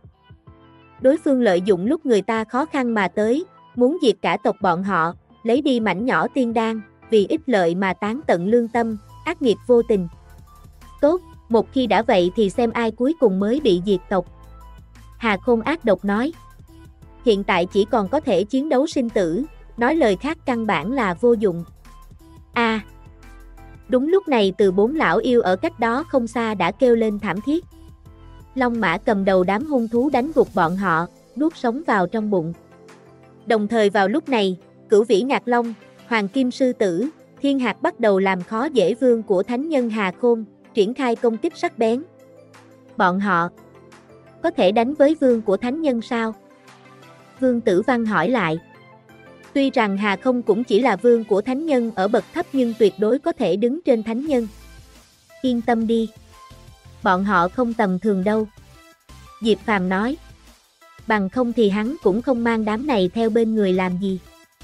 Đối phương lợi dụng lúc người ta khó khăn mà tới, muốn diệt cả tộc bọn họ, lấy đi mảnh nhỏ tiên đan, vì ích lợi mà tán tận lương tâm, ác nghiệt vô tình. Tốt, một khi đã vậy thì xem ai cuối cùng mới bị diệt tộc. Hà Khôn ác độc nói. Hiện tại chỉ còn có thể chiến đấu sinh tử, nói lời khác căn bản là vô dụng. A. À, đúng lúc này từ bốn lão yêu ở cách đó không xa đã kêu lên thảm thiết. Long Mã cầm đầu đám hung thú đánh gục bọn họ, nuốt sống vào trong bụng. Đồng thời vào lúc này, Cửu Vĩ Ngạc Long, Hoàng Kim Sư Tử, Thiên Hạc bắt đầu làm khó dễ vương của thánh nhân Hà Khôn, triển khai công kích sắc bén. Bọn họ có thể đánh với vương của thánh nhân sao? Vương Tử Văn hỏi lại. Tuy rằng Hà Không cũng chỉ là vương của thánh nhân ở bậc thấp nhưng tuyệt đối có thể đứng trên thánh nhân. Yên tâm đi. Bọn họ không tầm thường đâu. Diệp Phàm nói. Bằng không thì hắn cũng không mang đám này theo bên người làm gì.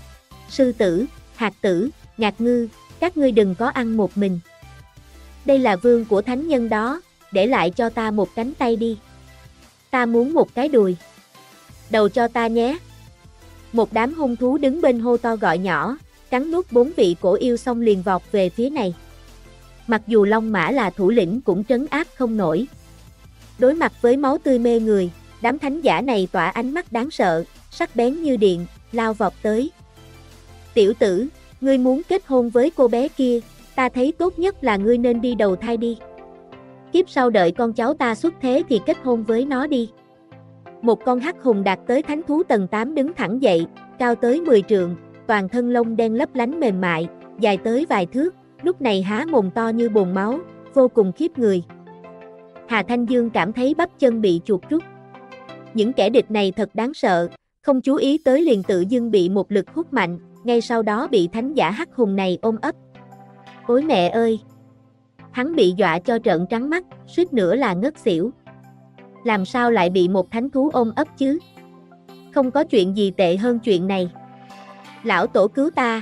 Sư Tử, Hạc Tử, Ngạc Ngư, các ngươi đừng có ăn một mình. Đây là vương của thánh nhân đó, để lại cho ta một cánh tay đi. Ta muốn một cái đùi. Đầu cho ta nhé. Một đám hung thú đứng bên hô to gọi nhỏ, cắn nuốt bốn vị cổ yêu xong liền vọt về phía này. Mặc dù Long Mã là thủ lĩnh cũng trấn áp không nổi. Đối mặt với máu tươi mê người, đám thánh giả này tỏa ánh mắt đáng sợ, sắc bén như điện, lao vọt tới. Tiểu tử, ngươi muốn kết hôn với cô bé kia, ta thấy tốt nhất là ngươi nên đi đầu thai đi. Kiếp sau đợi con cháu ta xuất thế thì kết hôn với nó đi. Một con hắc hùng đạt tới thánh thú tầng tám đứng thẳng dậy, cao tới mười trượng, toàn thân lông đen lấp lánh mềm mại, dài tới vài thước, lúc này há mồm to như bồn máu, vô cùng khiếp người. Hà Thanh Dương cảm thấy bắp chân bị chuột rút. Những kẻ địch này thật đáng sợ, không chú ý tới liền tự dưng bị một lực hút mạnh, ngay sau đó bị thánh giả hắc hùng này ôm ấp. Ôi mẹ ơi! Hắn bị dọa cho trợn trắng mắt, suýt nữa là ngất xỉu. Làm sao lại bị một thánh thú ôm ấp chứ? Không có chuyện gì tệ hơn chuyện này. Lão tổ cứu ta!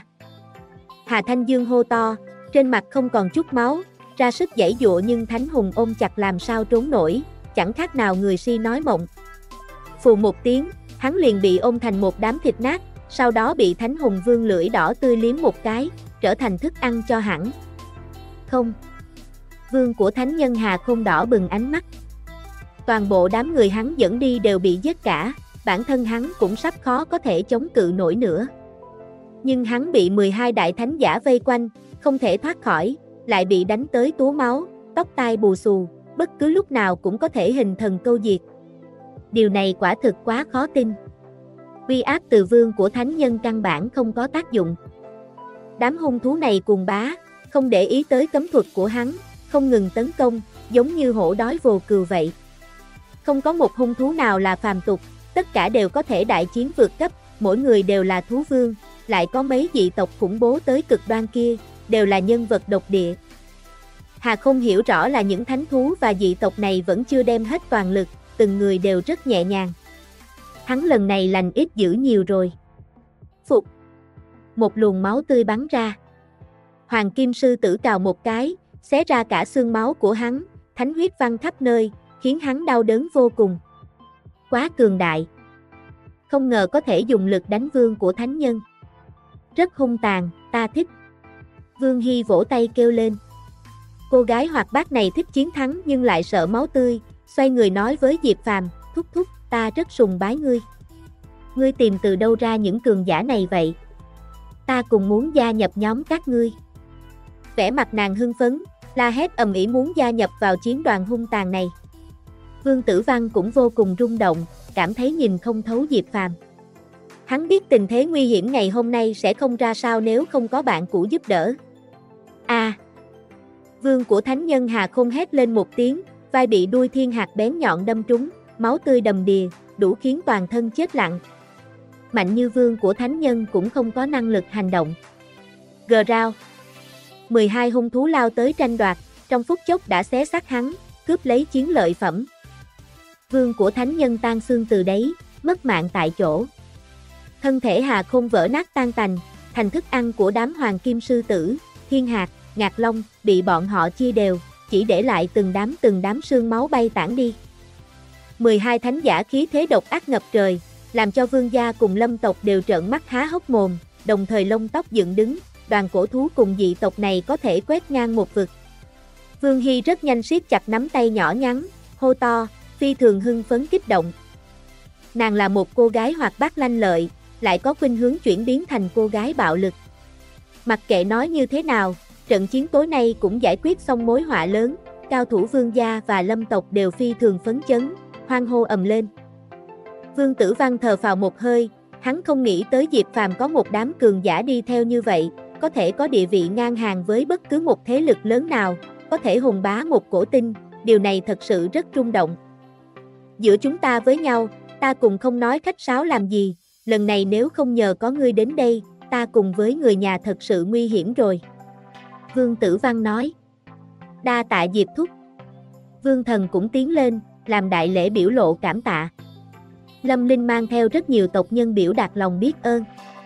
Hà Thanh Dương hô to, trên mặt không còn chút máu, ra sức giãy giụa nhưng thánh hùng ôm chặt làm sao trốn nổi, chẳng khác nào người si nói mộng. Phù một tiếng, hắn liền bị ôm thành một đám thịt nát, sau đó bị thánh hùng vương lưỡi đỏ tươi liếm một cái, trở thành thức ăn cho hẳn. Không! Vương của thánh nhân Hà Khôn đỏ bừng ánh mắt. Toàn bộ đám người hắn dẫn đi đều bị giết cả, bản thân hắn cũng sắp khó có thể chống cự nổi nữa. Nhưng hắn bị mười hai đại thánh giả vây quanh, không thể thoát khỏi, lại bị đánh tới túa máu, tóc tai bù xù, bất cứ lúc nào cũng có thể hình thần câu diệt. Điều này quả thực quá khó tin. Uy áp từ vương của thánh nhân căn bản không có tác dụng. Đám hung thú này cuồng bá, không để ý tới cấm thuật của hắn, không ngừng tấn công, giống như hổ đói vồ cừu vậy. Không có một hung thú nào là phàm tục, tất cả đều có thể đại chiến vượt cấp, mỗi người đều là thú vương, lại có mấy dị tộc khủng bố tới cực đoan kia, đều là nhân vật độc địa. Hà không hiểu rõ là những thánh thú và dị tộc này vẫn chưa đem hết toàn lực, từng người đều rất nhẹ nhàng. Hắn lần này lành ít dữ nhiều rồi. Phục! Một luồng máu tươi bắn ra. Hoàng Kim Sư Tử cào một cái, xé ra cả xương máu của hắn, thánh huyết văng khắp nơi, khiến hắn đau đớn vô cùng. Quá cường đại. Không ngờ có thể dùng lực đánh vương của thánh nhân. Rất hung tàn, ta thích. Vương Hy vỗ tay kêu lên. Cô gái hoạt bát này thích chiến thắng nhưng lại sợ máu tươi, xoay người nói với Diệp Phàm, thúc thúc, ta rất sùng bái ngươi. Ngươi tìm từ đâu ra những cường giả này vậy? Ta cùng muốn gia nhập nhóm các ngươi. Vẻ mặt nàng hưng phấn, la hét ầm ĩ muốn gia nhập vào chiến đoàn hung tàn này. Vương Tử Văn cũng vô cùng rung động, cảm thấy nhìn không thấu Diệp Phàm. Hắn biết tình thế nguy hiểm ngày hôm nay sẽ không ra sao nếu không có bạn cũ giúp đỡ. A! À, vương của thánh nhân Hà Khôn hét lên một tiếng, vai bị đuôi thiên hạt bén nhọn đâm trúng, máu tươi đầm đìa, đủ khiến toàn thân chết lặng. Mạnh như vương của thánh nhân cũng không có năng lực hành động. Gờ rao. mười hai hung thú lao tới tranh đoạt, trong phút chốc đã xé xác hắn, cướp lấy chiến lợi phẩm. Vương của thánh nhân tan xương từ đấy, mất mạng tại chỗ. Thân thể Hà Khôn vỡ nát tan tành, thành thức ăn của đám hoàng kim sư tử, thiên hạt, ngạc long, bị bọn họ chia đều, chỉ để lại từng đám từng đám xương máu bay tản đi. mười hai thánh giả khí thế độc ác ngập trời, làm cho vương gia cùng lâm tộc đều trợn mắt há hốc mồm, đồng thời lông tóc dựng đứng, đoàn cổ thú cùng dị tộc này có thể quét ngang một vực. Vương Hy rất nhanh siết chặt nắm tay nhỏ nhắn, hô to, phi thường hưng phấn kích động. Nàng là một cô gái hoạt bát lanh lợi, lại có khuynh hướng chuyển biến thành cô gái bạo lực. Mặc kệ nói như thế nào, trận chiến tối nay cũng giải quyết xong mối họa lớn, cao thủ vương gia và lâm tộc đều phi thường phấn chấn, hoan hô ầm lên. Vương Tử Văn thở phào một hơi, hắn không nghĩ tới Diệp Phàm có một đám cường giả đi theo như vậy, có thể có địa vị ngang hàng với bất cứ một thế lực lớn nào, có thể hùng bá một cổ tinh, điều này thật sự rất rung động. Giữa chúng ta với nhau, ta cùng không nói khách sáo làm gì, lần này nếu không nhờ có ngươi đến đây, ta cùng với người nhà thật sự nguy hiểm rồi. Vương Tử Văn nói. Đa tạ Diệp thúc. Vương Thần cũng tiến lên, làm đại lễ biểu lộ cảm tạ. Lâm Linh mang theo rất nhiều tộc nhân biểu đạt lòng biết ơn.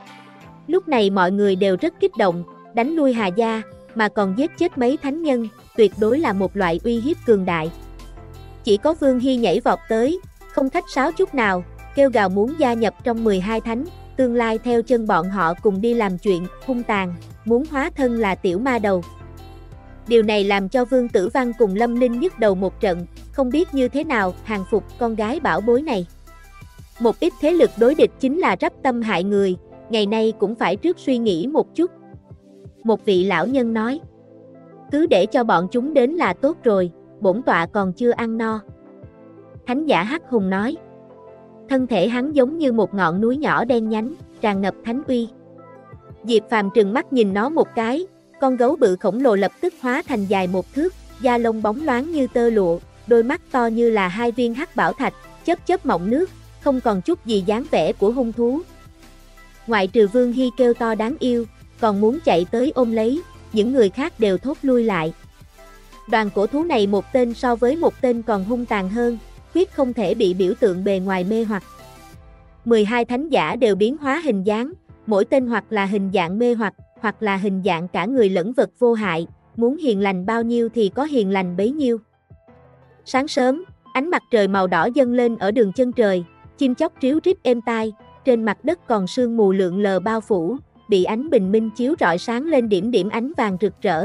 Lúc này mọi người đều rất kích động, đánh lui Hà Gia, mà còn giết chết mấy thánh nhân, tuyệt đối là một loại uy hiếp cường đại. Chỉ có Vương Hy nhảy vọt tới, không khách sáo chút nào, kêu gào muốn gia nhập trong mười hai thánh, tương lai theo chân bọn họ cùng đi làm chuyện hung tàn, muốn hóa thân là tiểu ma đầu. Điều này làm cho Vương Tử Văn cùng Lâm Linh nhức đầu một trận, không biết như thế nào hàng phục con gái bảo bối này. Một ít thế lực đối địch chính là rắp tâm hại người, ngày nay cũng phải trước suy nghĩ một chút. Một vị lão nhân nói, cứ để cho bọn chúng đến là tốt rồi, bổn tọa còn chưa ăn no. Thánh giả Hắc Hùng nói, thân thể hắn giống như một ngọn núi nhỏ đen nhánh, tràn ngập thánh uy. Diệp Phàm trừng mắt nhìn nó một cái, con gấu bự khổng lồ lập tức hóa thành dài một thước, da lông bóng loáng như tơ lụa, đôi mắt to như là hai viên hắc bảo thạch, chớp chớp mọng nước, không còn chút gì dáng vẻ của hung thú. Ngoại trừ Vương Hy kêu to đáng yêu, còn muốn chạy tới ôm lấy, những người khác đều thốt lui lại. Đoàn cổ thú này một tên so với một tên còn hung tàn hơn, quyết không thể bị biểu tượng bề ngoài mê hoặc. mười hai thánh giả đều biến hóa hình dáng, mỗi tên hoặc là hình dạng mê hoặc, hoặc là hình dạng cả người lẫn vật vô hại, muốn hiền lành bao nhiêu thì có hiền lành bấy nhiêu. Sáng sớm, ánh mặt trời màu đỏ dâng lên ở đường chân trời, chim chóc tríu rít êm tai, trên mặt đất còn sương mù lượn lờ bao phủ, bị ánh bình minh chiếu rọi sáng lên điểm điểm ánh vàng rực rỡ.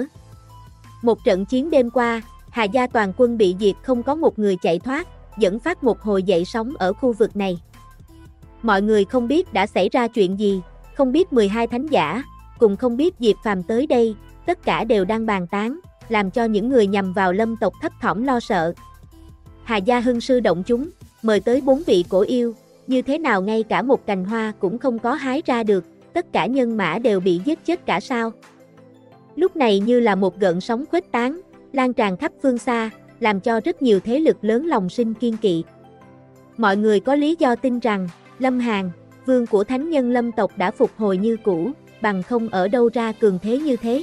Một trận chiến đêm qua, Hà gia toàn quân bị diệt không có một người chạy thoát, dẫn phát một hồi dậy sóng ở khu vực này. Mọi người không biết đã xảy ra chuyện gì, không biết mười hai thánh giả, cùng không biết Diệp Phàm tới đây, tất cả đều đang bàn tán, làm cho những người nhằm vào Lâm tộc thấp thỏm lo sợ. Hà gia hưng sư động chúng, mời tới bốn vị cổ yêu, như thế nào ngay cả một cành hoa cũng không có hái ra được, tất cả nhân mã đều bị giết chết cả sao. Lúc này như là một gợn sóng khuếch tán, lan tràn khắp phương xa, làm cho rất nhiều thế lực lớn lòng sinh kiên kỵ. Mọi người có lý do tin rằng, Lâm Hàn, vương của thánh nhân Lâm tộc đã phục hồi như cũ, bằng không ở đâu ra cường thế như thế.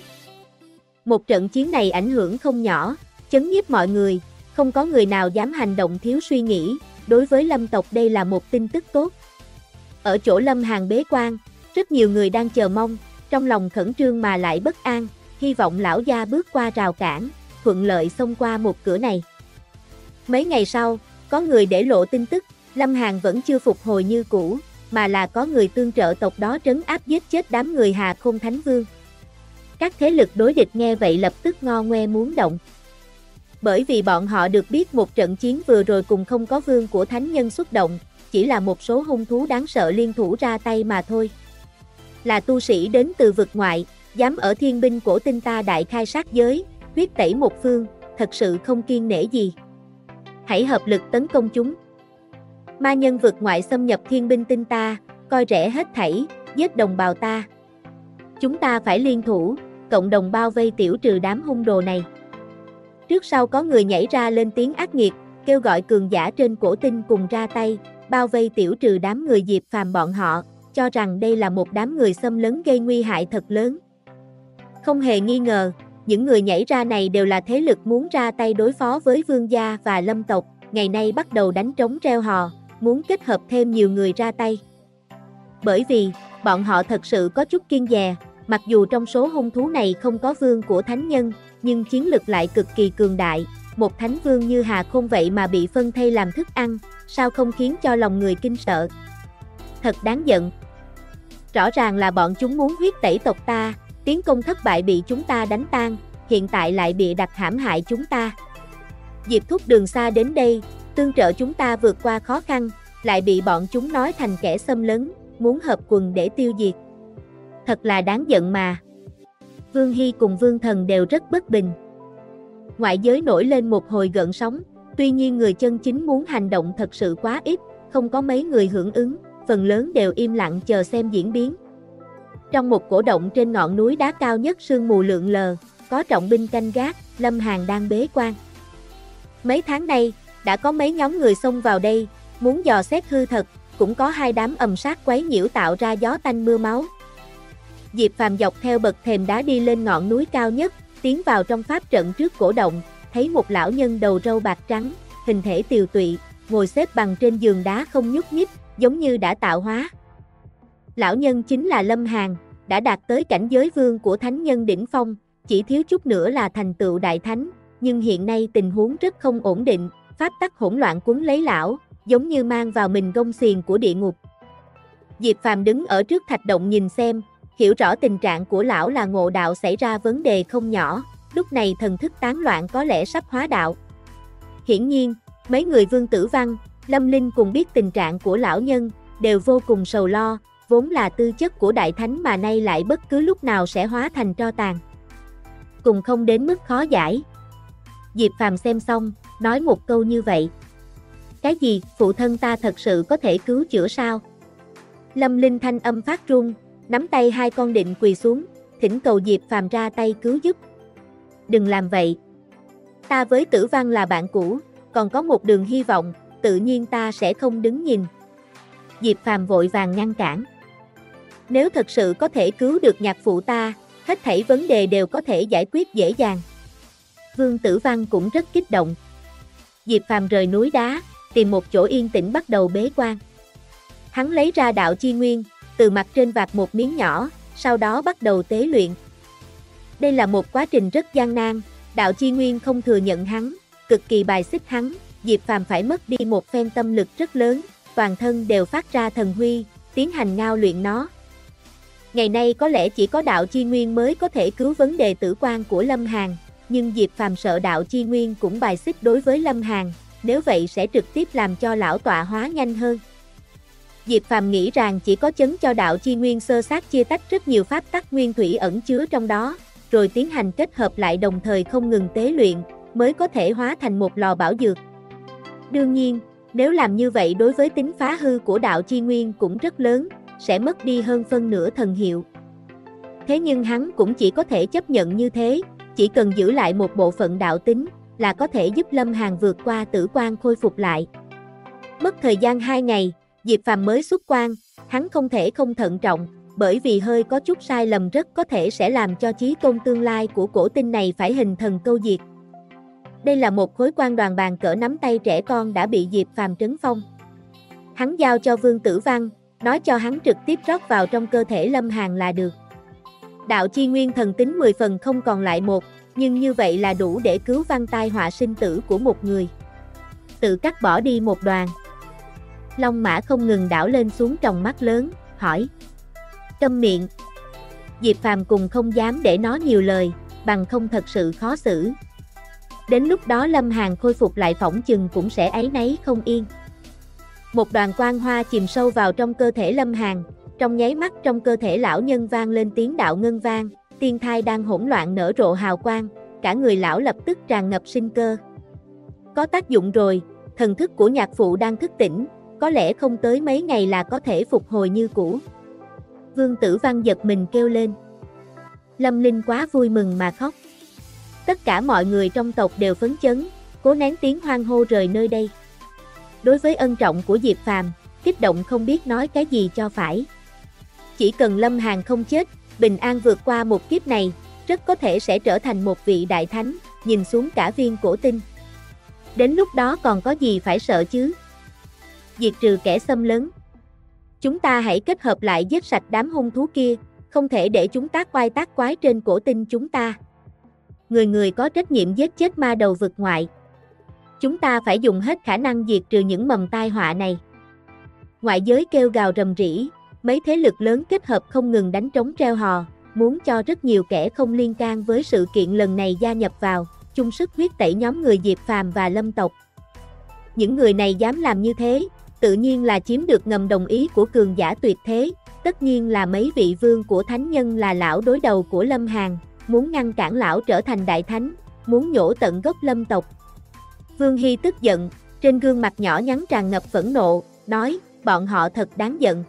Một trận chiến này ảnh hưởng không nhỏ, chấn nhiếp mọi người, không có người nào dám hành động thiếu suy nghĩ, đối với Lâm tộc đây là một tin tức tốt. Ở chỗ Lâm Hàn bế quan, rất nhiều người đang chờ mong, trong lòng khẩn trương mà lại bất an, hy vọng lão gia bước qua rào cản, thuận lợi xông qua một cửa này. Mấy ngày sau, có người để lộ tin tức, Lâm Hàn vẫn chưa phục hồi như cũ, mà là có người tương trợ tộc đó trấn áp giết chết đám người Hà Khôn Thánh Vương. Các thế lực đối địch nghe vậy lập tức ngo ngoe muốn động. Bởi vì bọn họ được biết một trận chiến vừa rồi cùng không có vương của thánh nhân xuất động, chỉ là một số hung thú đáng sợ liên thủ ra tay mà thôi. Là tu sĩ đến từ vực ngoại, dám ở thiên binh cổ tinh ta đại khai sát giới, huyết tẩy một phương, thật sự không kiêng nể gì. Hãy hợp lực tấn công chúng. Ma nhân vực ngoại xâm nhập thiên binh tinh ta, coi rẻ hết thảy, giết đồng bào ta. Chúng ta phải liên thủ, cộng đồng bao vây tiểu trừ đám hung đồ này. Trước sau có người nhảy ra lên tiếng ác nghiệt, kêu gọi cường giả trên cổ tinh cùng ra tay, bao vây tiểu trừ đám người Diệp Phàm bọn họ, cho rằng đây là một đám người xâm lấn gây nguy hại thật lớn. Không hề nghi ngờ, những người nhảy ra này đều là thế lực muốn ra tay đối phó với vương gia và Lâm tộc, ngày nay bắt đầu đánh trống reo hò, muốn kết hợp thêm nhiều người ra tay. Bởi vì, bọn họ thật sự có chút kiêng dè, mặc dù trong số hung thú này không có vương của thánh nhân, nhưng chiến lực lại cực kỳ cường đại, một thánh vương như Hà Khôn vậy mà bị phân thây làm thức ăn, sao không khiến cho lòng người kinh sợ. Thật đáng giận. Rõ ràng là bọn chúng muốn huyết tẩy tộc ta, tiến công thất bại bị chúng ta đánh tan, hiện tại lại bịa đặt hãm hại chúng ta. Diệp Thúc đường xa đến đây, tương trợ chúng ta vượt qua khó khăn, lại bị bọn chúng nói thành kẻ xâm lấn, muốn hợp quần để tiêu diệt. Thật là đáng giận mà. Vương Hy cùng Vương Thần đều rất bất bình. Ngoại giới nổi lên một hồi gợn sóng, tuy nhiên người chân chính muốn hành động thật sự quá ít, không có mấy người hưởng ứng, phần lớn đều im lặng chờ xem diễn biến. Trong một cổ động trên ngọn núi đá cao nhất sương mù lượn lờ, có trọng binh canh gác, Lâm Hàn đang bế quan. Mấy tháng nay, đã có mấy nhóm người xông vào đây, muốn dò xét hư thật, cũng có hai đám ầm sát quấy nhiễu tạo ra gió tanh mưa máu. Diệp Phàm dọc theo bậc thềm đá đi lên ngọn núi cao nhất, tiến vào trong pháp trận trước cổ động, thấy một lão nhân đầu râu bạc trắng, hình thể tiều tụy, ngồi xếp bằng trên giường đá không nhúc nhích, giống như đã tạo hóa. Lão nhân chính là Lâm Hàn, đã đạt tới cảnh giới vương của thánh nhân đỉnh phong, chỉ thiếu chút nữa là thành tựu đại thánh, nhưng hiện nay tình huống rất không ổn định, pháp tắc hỗn loạn cuốn lấy lão, giống như mang vào mình gông xiềng của địa ngục. Diệp Phàm đứng ở trước thạch động nhìn xem, hiểu rõ tình trạng của lão là ngộ đạo xảy ra vấn đề không nhỏ, lúc này thần thức tán loạn có lẽ sắp hóa đạo. Hiển nhiên, mấy người Vương Tử Văn, Lâm Linh cùng biết tình trạng của lão nhân, đều vô cùng sầu lo, vốn là tư chất của đại thánh mà nay lại bất cứ lúc nào sẽ hóa thành tro tàn. Cùng không đến mức khó giải. Diệp Phàm xem xong, nói một câu như vậy. Cái gì, phụ thân ta thật sự có thể cứu chữa sao? Lâm Linh thanh âm phát run, nắm tay hai con định quỳ xuống, thỉnh cầu Diệp Phàm ra tay cứu giúp. Đừng làm vậy. Ta với Tử Văn là bạn cũ, còn có một đường hy vọng, tự nhiên ta sẽ không đứng nhìn. Diệp Phàm vội vàng ngăn cản. Nếu thật sự có thể cứu được nhạc phụ ta, hết thảy vấn đề đều có thể giải quyết dễ dàng. Vương Tử Văn cũng rất kích động. Diệp Phàm rời núi đá, tìm một chỗ yên tĩnh bắt đầu bế quan. Hắn lấy ra đạo chi nguyên, từ mặt trên vạt một miếng nhỏ, sau đó bắt đầu tế luyện. Đây là một quá trình rất gian nan, đạo chi nguyên không thừa nhận hắn, cực kỳ bài xích hắn, Diệp Phàm phải mất đi một phen tâm lực rất lớn, toàn thân đều phát ra thần huy, tiến hành ngao luyện nó. Ngày nay có lẽ chỉ có đạo chi nguyên mới có thể cứu vấn đề tử quan của Lâm Hàn, nhưng Diệp Phàm sợ đạo chi nguyên cũng bài xích đối với Lâm Hàn, nếu vậy sẽ trực tiếp làm cho lão tọa hóa nhanh hơn. Diệp Phàm nghĩ rằng chỉ có chấn cho đạo chi nguyên sơ sát chia tách rất nhiều pháp tắc nguyên thủy ẩn chứa trong đó, rồi tiến hành kết hợp lại đồng thời không ngừng tế luyện, mới có thể hóa thành một lò bảo dược. Đương nhiên, nếu làm như vậy đối với tính phá hư của đạo chi nguyên cũng rất lớn, sẽ mất đi hơn phân nửa thần hiệu. Thế nhưng hắn cũng chỉ có thể chấp nhận như thế, chỉ cần giữ lại một bộ phận đạo tính, là có thể giúp Lâm Hàn vượt qua tử quan khôi phục lại. Mất thời gian hai ngày, Diệp Phàm mới xuất quan, hắn không thể không thận trọng, bởi vì hơi có chút sai lầm rất có thể sẽ làm cho chí tôn tương lai của cổ tinh này phải hình thần câu diệt. Đây là một khối quan đoàn bàn cỡ nắm tay trẻ con đã bị Diệp Phàm trấn phong. Hắn giao cho Vương Tử Văn, nói cho hắn trực tiếp rót vào trong cơ thể Lâm Hàn là được. Đạo chi nguyên thần tính mười phần không còn lại một, nhưng như vậy là đủ để cứu vãn tai họa sinh tử của một người. Tự cắt bỏ đi một đoàn. Long Mã không ngừng đảo lên xuống tròng mắt lớn, hỏi. Câm miệng. Diệp Phàm cùng không dám để nó nhiều lời, bằng không thật sự khó xử. Đến lúc đó Lâm Hàn khôi phục lại phỏng chừng cũng sẽ áy náy không yên. Một đoàn quang hoa chìm sâu vào trong cơ thể Lâm Hàn, trong nháy mắt trong cơ thể lão nhân vang lên tiếng đạo ngân vang, tiên thai đang hỗn loạn nở rộ hào quang, cả người lão lập tức tràn ngập sinh cơ. Có tác dụng rồi, thần thức của nhạc phụ đang thức tỉnh, có lẽ không tới mấy ngày là có thể phục hồi như cũ. Vương Tử Văn giật mình kêu lên. Lâm Linh quá vui mừng mà khóc. Tất cả mọi người trong tộc đều phấn chấn, cố nén tiếng hoan hô rời nơi đây. Đối với ân trọng của Diệp Phàm, kích động không biết nói cái gì cho phải. Chỉ cần Lâm Hàn không chết, bình an vượt qua một kiếp này, rất có thể sẽ trở thành một vị đại thánh, nhìn xuống cả viên cổ tinh. Đến lúc đó còn có gì phải sợ chứ? Diệt trừ kẻ xâm lấn. Chúng ta hãy kết hợp lại giết sạch đám hung thú kia, không thể để chúng tác oai tác quái trên cổ tinh chúng ta. Người người có trách nhiệm giết chết ma đầu vực ngoại. Chúng ta phải dùng hết khả năng diệt trừ những mầm tai họa này. Ngoại giới kêu gào rầm rĩ, mấy thế lực lớn kết hợp không ngừng đánh trống reo hò, muốn cho rất nhiều kẻ không liên can với sự kiện lần này gia nhập vào, chung sức huyết tẩy nhóm người Diệp Phàm và Lâm tộc. Những người này dám làm như thế, tự nhiên là chiếm được ngầm đồng ý của cường giả tuyệt thế, tất nhiên là mấy vị vương của thánh nhân là lão đối đầu của Lâm Hàn, muốn ngăn cản lão trở thành đại thánh, muốn nhổ tận gốc Lâm tộc. Vương Hy tức giận, trên gương mặt nhỏ nhắn tràn ngập phẫn nộ, nói, bọn họ thật đáng giận.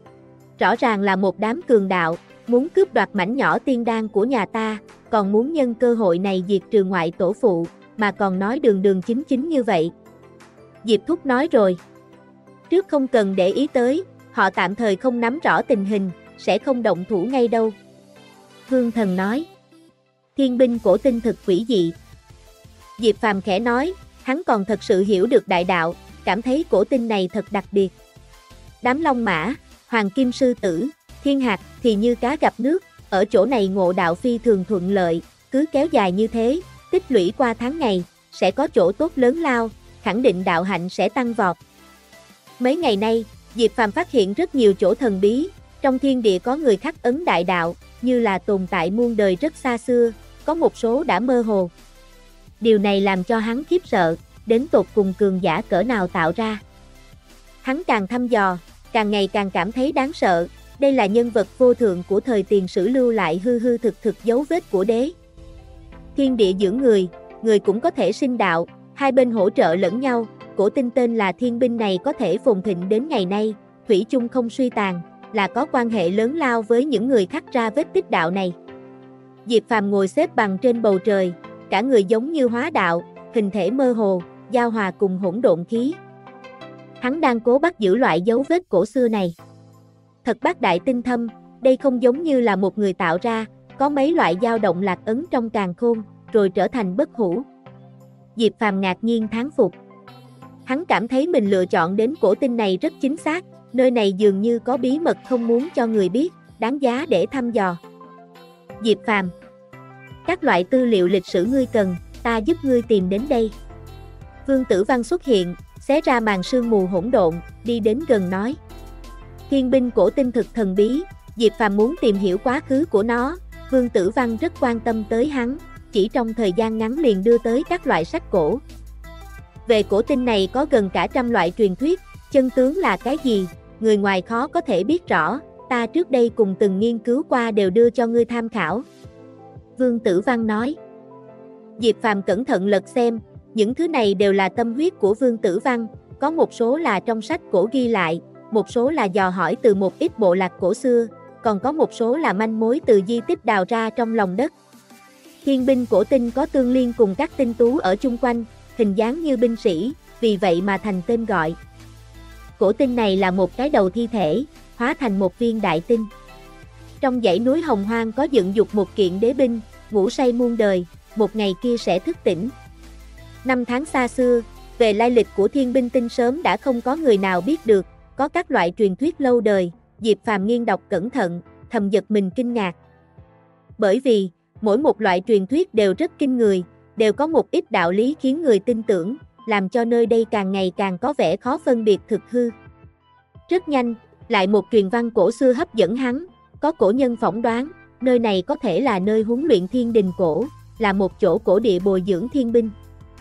Rõ ràng là một đám cường đạo, muốn cướp đoạt mảnh nhỏ tiên đan của nhà ta, còn muốn nhân cơ hội này diệt trừ ngoại tổ phụ, mà còn nói đường đường chính chính như vậy. Diệp Thúc nói rồi. Trước không cần để ý tới, họ tạm thời không nắm rõ tình hình, sẽ không động thủ ngay đâu. Vương Thần nói. Thiên binh cổ tinh thực quỷ dị. Diệp Phàm khẽ nói, hắn còn thật sự hiểu được đại đạo, cảm thấy cổ tinh này thật đặc biệt. Đám Long Mã, Hoàng Kim Sư Tử, Thiên Hạc thì như cá gặp nước, ở chỗ này ngộ đạo phi thường thuận lợi, cứ kéo dài như thế, tích lũy qua tháng ngày, sẽ có chỗ tốt lớn lao, khẳng định đạo hạnh sẽ tăng vọt. Mấy ngày nay, Diệp Phàm phát hiện rất nhiều chỗ thần bí, trong thiên địa có người khắc ấn đại đạo, như là tồn tại muôn đời rất xa xưa, có một số đã mơ hồ. Điều này làm cho hắn khiếp sợ, đến tột cùng cường giả cỡ nào tạo ra. Hắn càng thăm dò, càng ngày càng cảm thấy đáng sợ, đây là nhân vật vô thượng của thời tiền sử lưu lại hư hư thực thực dấu vết của đế. Thiên địa dưỡng người, người cũng có thể sinh đạo, hai bên hỗ trợ lẫn nhau, cổ tinh tên là thiên binh này có thể phồn thịnh đến ngày nay, thủy chung không suy tàn, là có quan hệ lớn lao với những người khắc ra vết tích đạo này. Diệp Phàm ngồi xếp bằng trên bầu trời, cả người giống như hóa đạo, hình thể mơ hồ, giao hòa cùng hỗn độn khí. Hắn đang cố bắt giữ loại dấu vết cổ xưa này. Thật bác đại tinh thâm, đây không giống như là một người tạo ra, có mấy loại dao động lạc ấn trong càn khôn, rồi trở thành bất hủ. Diệp Phàm ngạc nhiên thán phục. Hắn cảm thấy mình lựa chọn đến cổ tinh này rất chính xác, nơi này dường như có bí mật không muốn cho người biết, đáng giá để thăm dò. Diệp Phàm, các loại tư liệu lịch sử ngươi cần, ta giúp ngươi tìm đến đây. Vương Tử Văn xuất hiện, xé ra màn sương mù hỗn độn, đi đến gần nói. Thiên binh cổ tinh thực thần bí, Diệp Phàm muốn tìm hiểu quá khứ của nó, Vương Tử Văn rất quan tâm tới hắn, chỉ trong thời gian ngắn liền đưa tới các loại sách cổ. Về cổ tinh này có gần cả trăm loại truyền thuyết, chân tướng là cái gì, người ngoài khó có thể biết rõ, ta trước đây cùng từng nghiên cứu qua đều đưa cho ngươi tham khảo. Vương Tử Văn nói. Diệp Phàm cẩn thận lật xem, những thứ này đều là tâm huyết của Vương Tử Văn, có một số là trong sách cổ ghi lại, một số là dò hỏi từ một ít bộ lạc cổ xưa, còn có một số là manh mối từ di tích đào ra trong lòng đất. Thiên binh cổ tinh có tương liên cùng các tinh tú ở chung quanh, hình dáng như binh sĩ, vì vậy mà thành tên gọi. Cổ tinh này là một cái đầu thi thể, hóa thành một viên đại tinh. Trong dãy núi Hồng Hoang có dựng dục một kiện đế binh, ngủ say muôn đời, một ngày kia sẽ thức tỉnh. Năm tháng xa xưa, về lai lịch của thiên binh tinh sớm đã không có người nào biết được, có các loại truyền thuyết lâu đời, Diệp Phàm nghiên đọc cẩn thận, thầm giật mình kinh ngạc. Bởi vì, mỗi một loại truyền thuyết đều rất kinh người, đều có một ít đạo lý khiến người tin tưởng, làm cho nơi đây càng ngày càng có vẻ khó phân biệt thực hư. Rất nhanh, lại một truyền văn cổ xưa hấp dẫn hắn, có cổ nhân phỏng đoán, nơi này có thể là nơi huấn luyện thiên đình cổ, là một chỗ cổ địa bồi dưỡng thiên binh.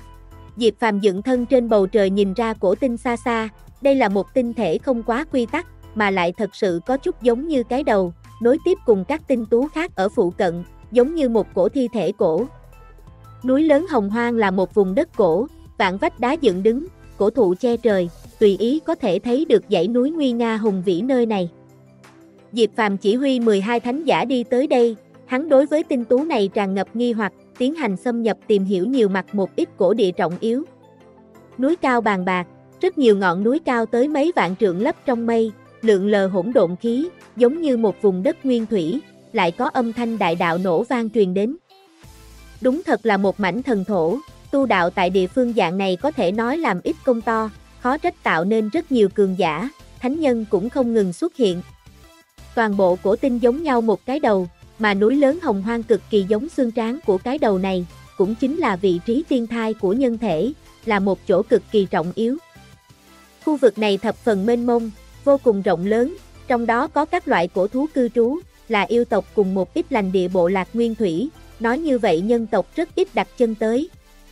Diệp Phàm dựng thân trên bầu trời nhìn ra cổ tinh xa xa, đây là một tinh thể không quá quy tắc, mà lại thật sự có chút giống như cái đầu, nối tiếp cùng các tinh tú khác ở phụ cận, giống như một cổ thi thể cổ. Núi lớn Hồng Hoang là một vùng đất cổ, vạn vách đá dựng đứng, cổ thụ che trời, tùy ý có thể thấy được dãy núi nguy nga hùng vĩ nơi này. Diệp Phàm chỉ huy mười hai thánh giả đi tới đây, hắn đối với tinh tú này tràn ngập nghi hoặc, tiến hành xâm nhập tìm hiểu nhiều mặt một ít cổ địa trọng yếu. Núi cao bàn bạc, rất nhiều ngọn núi cao tới mấy vạn trượng lấp trong mây, lượn lờ hỗn độn khí, giống như một vùng đất nguyên thủy, lại có âm thanh đại đạo nổ vang truyền đến. Đúng thật là một mảnh thần thổ, tu đạo tại địa phương dạng này có thể nói làm ít công to, khó trách tạo nên rất nhiều cường giả, thánh nhân cũng không ngừng xuất hiện. Toàn bộ cổ tinh giống nhau một cái đầu, mà núi lớn Hồng Hoang cực kỳ giống xương trán của cái đầu này, cũng chính là vị trí tiên thai của nhân thể, là một chỗ cực kỳ trọng yếu. Khu vực này thập phần mênh mông, vô cùng rộng lớn, trong đó có các loại cổ thú cư trú, là yêu tộc cùng một ít lành địa bộ lạc nguyên thủy, nói như vậy nhân tộc rất ít đặt chân tới.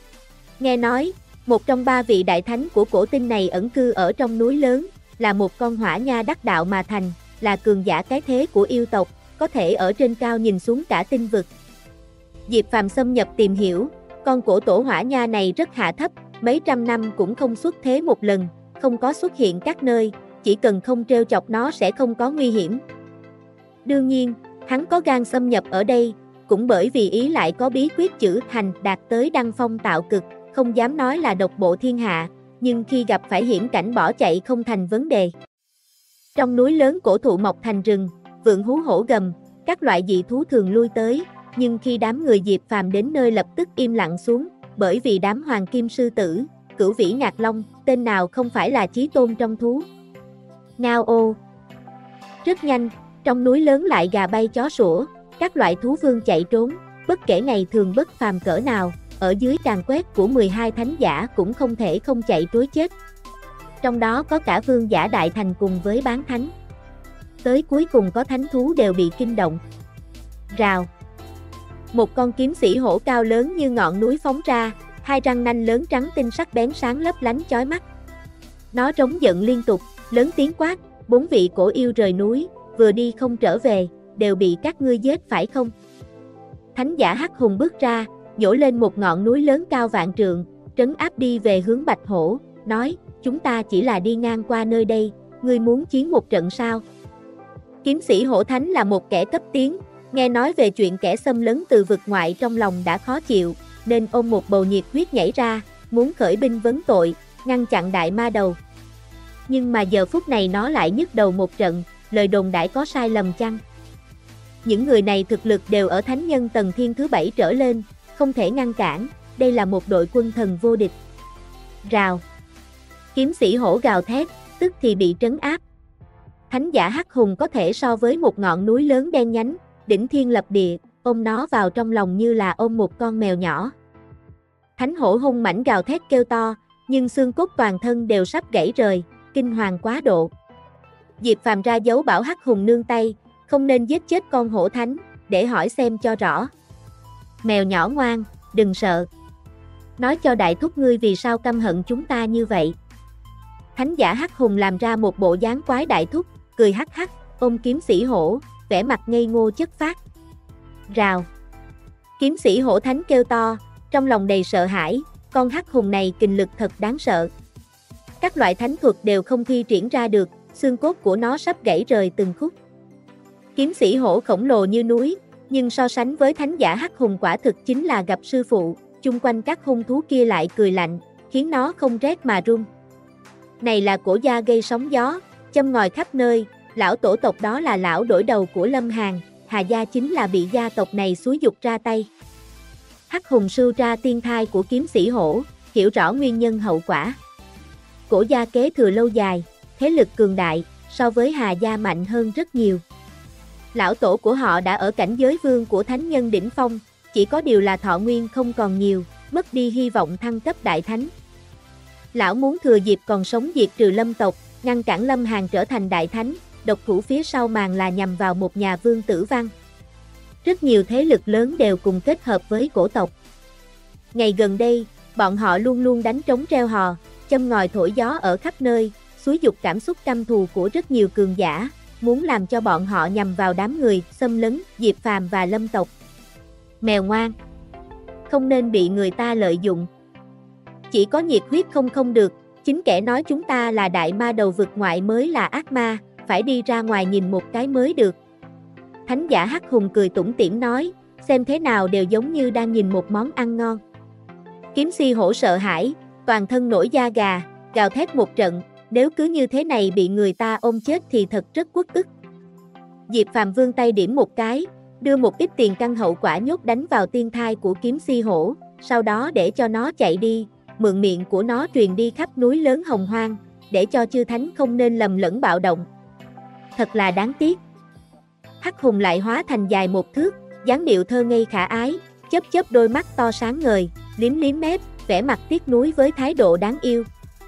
Nghe nói, một trong ba vị đại thánh của cổ tinh này ẩn cư ở trong núi lớn, là một con hỏa nha đắc đạo mà thành, là cường giả cái thế của yêu tộc, có thể ở trên cao nhìn xuống cả tinh vực. Diệp Phàm xâm nhập tìm hiểu, con cổ tổ hỏa nha này rất hạ thấp, mấy trăm năm cũng không xuất thế một lần, không có xuất hiện các nơi, chỉ cần không trêu chọc nó sẽ không có nguy hiểm. Đương nhiên, hắn có gan xâm nhập ở đây, cũng bởi vì ý lại có bí quyết chữ hành đạt tới đăng phong tạo cực, không dám nói là độc bộ thiên hạ, nhưng khi gặp phải hiểm cảnh bỏ chạy không thành vấn đề. Trong núi lớn cổ thụ mọc thành rừng, vượn hú hổ gầm, các loại dị thú thường lui tới, nhưng khi đám người Diệp Phàm đến nơi lập tức im lặng xuống, bởi vì đám hoàng kim sư tử, cửu vĩ ngạc long, tên nào không phải là chí tôn trong thú. Ngao ô. Rất nhanh, trong núi lớn lại gà bay chó sủa, các loại thú vương chạy trốn, bất kể ngày thường bất phàm cỡ nào, ở dưới càn quét của mười hai thánh giả cũng không thể không chạy trối chết. Trong đó có cả vương giả đại thành cùng với bán thánh. Tới cuối cùng có thánh thú đều bị kinh động. Rào. Một con kiếm sĩ hổ cao lớn như ngọn núi phóng ra, hai răng nanh lớn trắng tinh sắc bén sáng lấp lánh chói mắt. Nó trống giận liên tục, lớn tiếng quát, bốn vị cổ yêu rời núi, vừa đi không trở về, đều bị các ngươi giết phải không? Thánh giả hắc hùng bước ra, nhổ lên một ngọn núi lớn cao vạn trượng, trấn áp đi về hướng Bạch Hổ, nói, chúng ta chỉ là đi ngang qua nơi đây, ngươi muốn chiến một trận sao? Kiếm sĩ hổ thánh là một kẻ cấp tiến, nghe nói về chuyện kẻ xâm lấn từ vực ngoại trong lòng đã khó chịu, nên ôm một bầu nhiệt huyết nhảy ra, muốn khởi binh vấn tội, ngăn chặn đại ma đầu. Nhưng mà giờ phút này nó lại nhức đầu một trận, lời đồn đãi có sai lầm chăng? Những người này thực lực đều ở thánh nhân tầng thiên thứ bảy trở lên, không thể ngăn cản, đây là một đội quân thần vô địch. Rào. Kiếm sĩ hổ gào thét, tức thì bị trấn áp. Thánh giả hắc hùng có thể so với một ngọn núi lớn đen nhánh, đỉnh thiên lập địa, ôm nó vào trong lòng như là ôm một con mèo nhỏ. Thánh hổ hung mãnh gào thét kêu to, nhưng xương cốt toàn thân đều sắp gãy rời, kinh hoàng quá độ. Diệp Phàm ra dấu bảo hắc hùng nương tay, không nên giết chết con hổ thánh, để hỏi xem cho rõ. Mèo nhỏ ngoan, đừng sợ. Nói cho đại thúc ngươi vì sao căm hận chúng ta như vậy. Thánh giả hắc hùng làm ra một bộ dáng quái đại thúc, cười hắc hắc, ôm kiếm sĩ hổ, vẻ mặt ngây ngô chất phác. Rào. Kiếm sĩ hổ thánh kêu to, trong lòng đầy sợ hãi, con hắc hùng này kình lực thật đáng sợ. Các loại thánh thuật đều không thi triển ra được, xương cốt của nó sắp gãy rời từng khúc. Kiếm sĩ hổ khổng lồ như núi, nhưng so sánh với thánh giả hắc hùng quả thực chính là gặp sư phụ, chung quanh các hung thú kia lại cười lạnh, khiến nó không rét mà run. Này là cổ gia gây sóng gió, châm ngòi khắp nơi, lão tổ tộc đó là lão đổi đầu của Lâm Hàn, Hà gia chính là bị gia tộc này xúi giục ra tay. Hắc hùng sưu ra tiên thai của kiếm sĩ hổ, hiểu rõ nguyên nhân hậu quả. Cổ gia kế thừa lâu dài, thế lực cường đại, so với Hà gia mạnh hơn rất nhiều. Lão tổ của họ đã ở cảnh giới vương của thánh nhân đỉnh phong, chỉ có điều là thọ nguyên không còn nhiều, mất đi hy vọng thăng cấp đại thánh. Lão muốn thừa dịp còn sống diệt trừ Lâm tộc, ngăn cản Lâm Hàn trở thành đại thánh, độc thủ phía sau màn là nhằm vào một nhà vương tử văn. Rất nhiều thế lực lớn đều cùng kết hợp với cổ tộc. Ngày gần đây, bọn họ luôn luôn đánh trống reo hò, châm ngòi thổi gió ở khắp nơi, xúi giục cảm xúc căm thù của rất nhiều cường giả, muốn làm cho bọn họ nhằm vào đám người xâm lấn Diệp Phàm và Lâm tộc. Mèo ngoan, không nên bị người ta lợi dụng. Chỉ có nhiệt huyết không không được, chính kẻ nói chúng ta là đại ma đầu vực ngoại mới là ác ma, phải đi ra ngoài nhìn một cái mới được. Thánh giả hắc hùng cười tủm tỉm nói, xem thế nào đều giống như đang nhìn một món ăn ngon. Kiếm si hổ sợ hãi, toàn thân nổi da gà, gào thét một trận, nếu cứ như thế này bị người ta ôm chết thì thật rất uất ức. Diệp Phàm vươn tay điểm một cái, đưa một ít tiền căn hậu quả nhốt đánh vào tiên thai của kiếm si hổ, sau đó để cho nó chạy đi, mượn miệng của nó truyền đi khắp núi lớn hồng hoang, để cho chư thánh không nên lầm lẫn bạo động. Thật là đáng tiếc. Hắc hùng lại hóa thành dài một thước, dáng điệu thơ ngây khả ái, chớp chớp đôi mắt to sáng ngời, liếm liếm mép, vẻ mặt tiếc nuối với thái độ đáng yêu.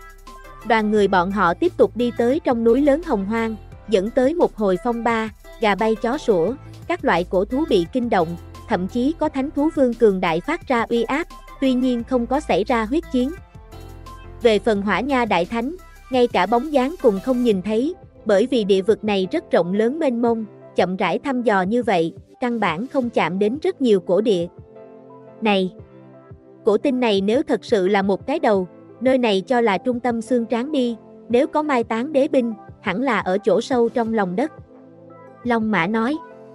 Đoàn người bọn họ tiếp tục đi tới trong núi lớn hồng hoang, dẫn tới một hồi phong ba, gà bay chó sủa, các loại cổ thú bị kinh động, thậm chí có thánh thú vương cường đại phát ra uy áp, tuy nhiên không có xảy ra huyết chiến. Về phần Hỏa Nha đại thánh, ngay cả bóng dáng cùng không nhìn thấy, bởi vì địa vực này rất rộng lớn mênh mông, chậm rãi thăm dò như vậy, căn bản không chạm đến rất nhiều cổ địa. Này! Cổ tinh này nếu thật sự là một cái đầu, nơi này cho là trung tâm xương tráng đi, nếu có mai táng đế binh, hẳn là ở chỗ sâu trong lòng đất. Long Mã nói.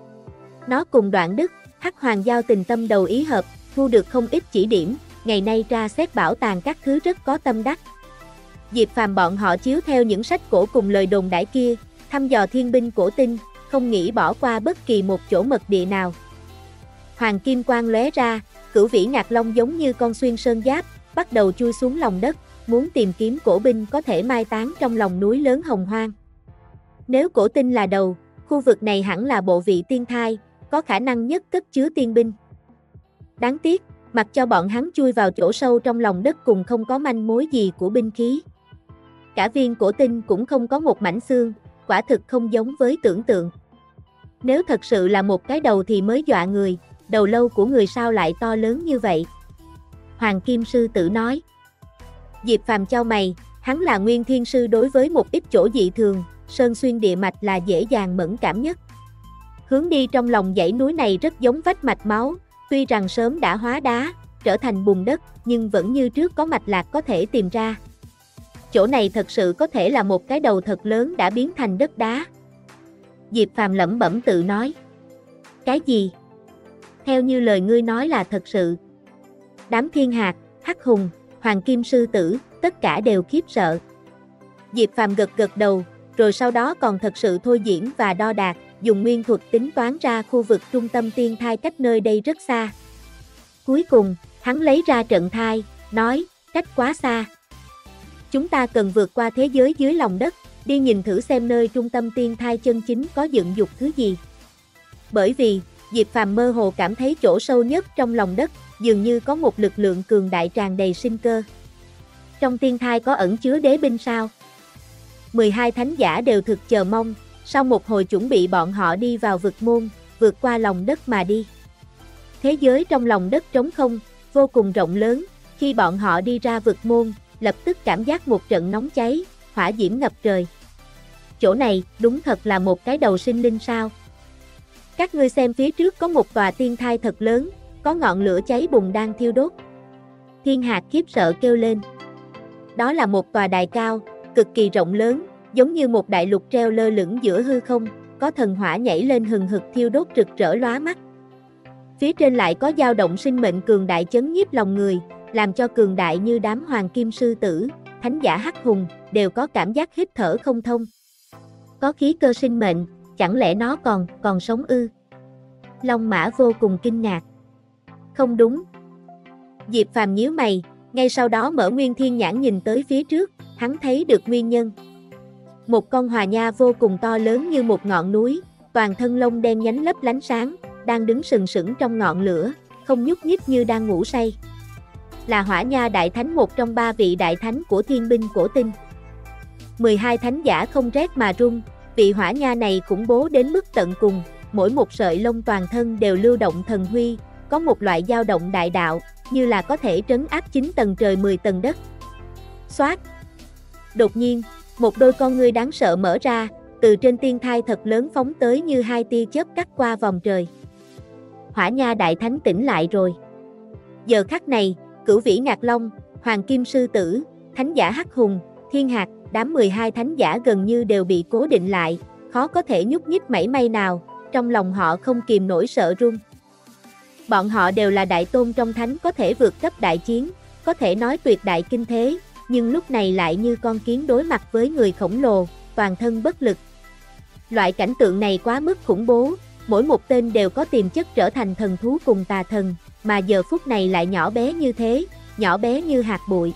Nó cùng Đoạn Đức, Hắc Hoàng giao tình tâm đầu ý hợp, thu được không ít chỉ điểm, ngày nay tra xét bảo tàng các thứ rất có tâm đắc. Diệp Phàm bọn họ chiếu theo những sách cổ cùng lời đồn đãi kia, thăm dò thiên binh cổ tinh, không nghĩ bỏ qua bất kỳ một chỗ mật địa nào. Hoàng kim quang lóe ra, cửu vĩ ngạc long giống như con xuyên sơn giáp, bắt đầu chui xuống lòng đất, muốn tìm kiếm cổ binh có thể mai táng trong lòng núi lớn hồng hoang. Nếu cổ tinh là đầu, khu vực này hẳn là bộ vị tiên thai, có khả năng nhất cất chứa tiên binh. Đáng tiếc, mặc cho bọn hắn chui vào chỗ sâu trong lòng đất cùng không có manh mối gì của binh khí. Cả viên cổ tinh cũng không có một mảnh xương, quả thực không giống với tưởng tượng. Nếu thật sự là một cái đầu thì mới dọa người, đầu lâu của người sao lại to lớn như vậy? Hoàng Kim Sư Tử nói. Diệp Phàm chau mày, hắn là nguyên thiên sư đối với một ít chỗ dị thường, sơn xuyên địa mạch là dễ dàng mẫn cảm nhất. Hướng đi trong lòng dãy núi này rất giống vách mạch máu, tuy rằng sớm đã hóa đá, trở thành bùn đất, nhưng vẫn như trước có mạch lạc có thể tìm ra. Chỗ này thật sự có thể là một cái đầu thật lớn đã biến thành đất đá. Diệp Phàm lẩm bẩm tự nói. Cái gì? Theo như lời ngươi nói là thật sự. Đám thiên hạt, hắc hùng, hoàng kim sư tử, tất cả đều khiếp sợ. Diệp Phàm gật gật đầu, rồi sau đó còn thật sự thôi diễn và đo đạc, dùng nguyên thuật tính toán ra khu vực trung tâm tiên thai cách nơi đây rất xa. Cuối cùng, hắn lấy ra trận thai, nói, cách quá xa. Chúng ta cần vượt qua thế giới dưới lòng đất, đi nhìn thử xem nơi trung tâm tiên thai chân chính có dựng dục thứ gì. Bởi vì, Diệp Phàm mơ hồ cảm thấy chỗ sâu nhất trong lòng đất, dường như có một lực lượng cường đại tràn đầy sinh cơ. Trong tiên thai có ẩn chứa đế binh sao? mười hai thánh giả đều thực chờ mong, sau một hồi chuẩn bị bọn họ đi vào vực môn, vượt qua lòng đất mà đi. Thế giới trong lòng đất trống không, vô cùng rộng lớn, khi bọn họ đi ra vực môn, lập tức cảm giác một trận nóng cháy, hỏa diễm ngập trời. Chỗ này, đúng thật là một cái đầu sinh linh sao? Các ngươi xem phía trước có một tòa tiên thai thật lớn, có ngọn lửa cháy bùng đang thiêu đốt. Thiên Hạc khiếp sợ kêu lên. Đó là một tòa đài cao, cực kỳ rộng lớn, giống như một đại lục treo lơ lửng giữa hư không, có thần hỏa nhảy lên hừng hực thiêu đốt rực rỡ lóa mắt. Phía trên lại có dao động sinh mệnh cường đại chấn nhiếp lòng người, làm cho cường đại như đám hoàng kim sư tử, thánh giả hắc hùng, đều có cảm giác hít thở không thông. Có khí cơ sinh mệnh, chẳng lẽ nó còn, còn sống ư? Long Mã vô cùng kinh ngạc. Không đúng. Diệp Phàm nhíu mày, ngay sau đó mở Nguyên Thiên Nhãn nhìn tới phía trước, hắn thấy được nguyên nhân. Một con hòa nha vô cùng to lớn như một ngọn núi, toàn thân lông đen nhánh lấp lánh sáng, đang đứng sừng sững trong ngọn lửa, không nhúc nhích như đang ngủ say. Là Hỏa Nha Đại Thánh, một trong ba vị đại thánh của thiên binh cổ tinh. mười hai thánh giả không rét mà run, vị Hỏa Nha này khủng bố đến mức tận cùng, mỗi một sợi lông toàn thân đều lưu động thần huy, có một loại dao động đại đạo, như là có thể trấn áp chín tầng trời mười tầng đất. Xoát! Đột nhiên, một đôi con ngươi đáng sợ mở ra, từ trên tiên thai thật lớn phóng tới như hai tia chớp cắt qua vòng trời. Hỏa Nha Đại Thánh tỉnh lại rồi. Giờ khắc này, Cửu Vĩ Ngạc Long, Hoàng Kim Sư Tử, Thánh giả Hắc Hùng, Thiên Hạc, đám mười hai thánh giả gần như đều bị cố định lại, khó có thể nhúc nhích mảy may nào, trong lòng họ không kìm nổi sợ run. Bọn họ đều là đại tôn trong thánh, có thể vượt cấp đại chiến, có thể nói tuyệt đại kinh thế, nhưng lúc này lại như con kiến đối mặt với người khổng lồ, toàn thân bất lực. Loại cảnh tượng này quá mức khủng bố, mỗi một tên đều có tiềm chất trở thành thần thú cùng tà thần, mà giờ phút này lại nhỏ bé như thế, nhỏ bé như hạt bụi.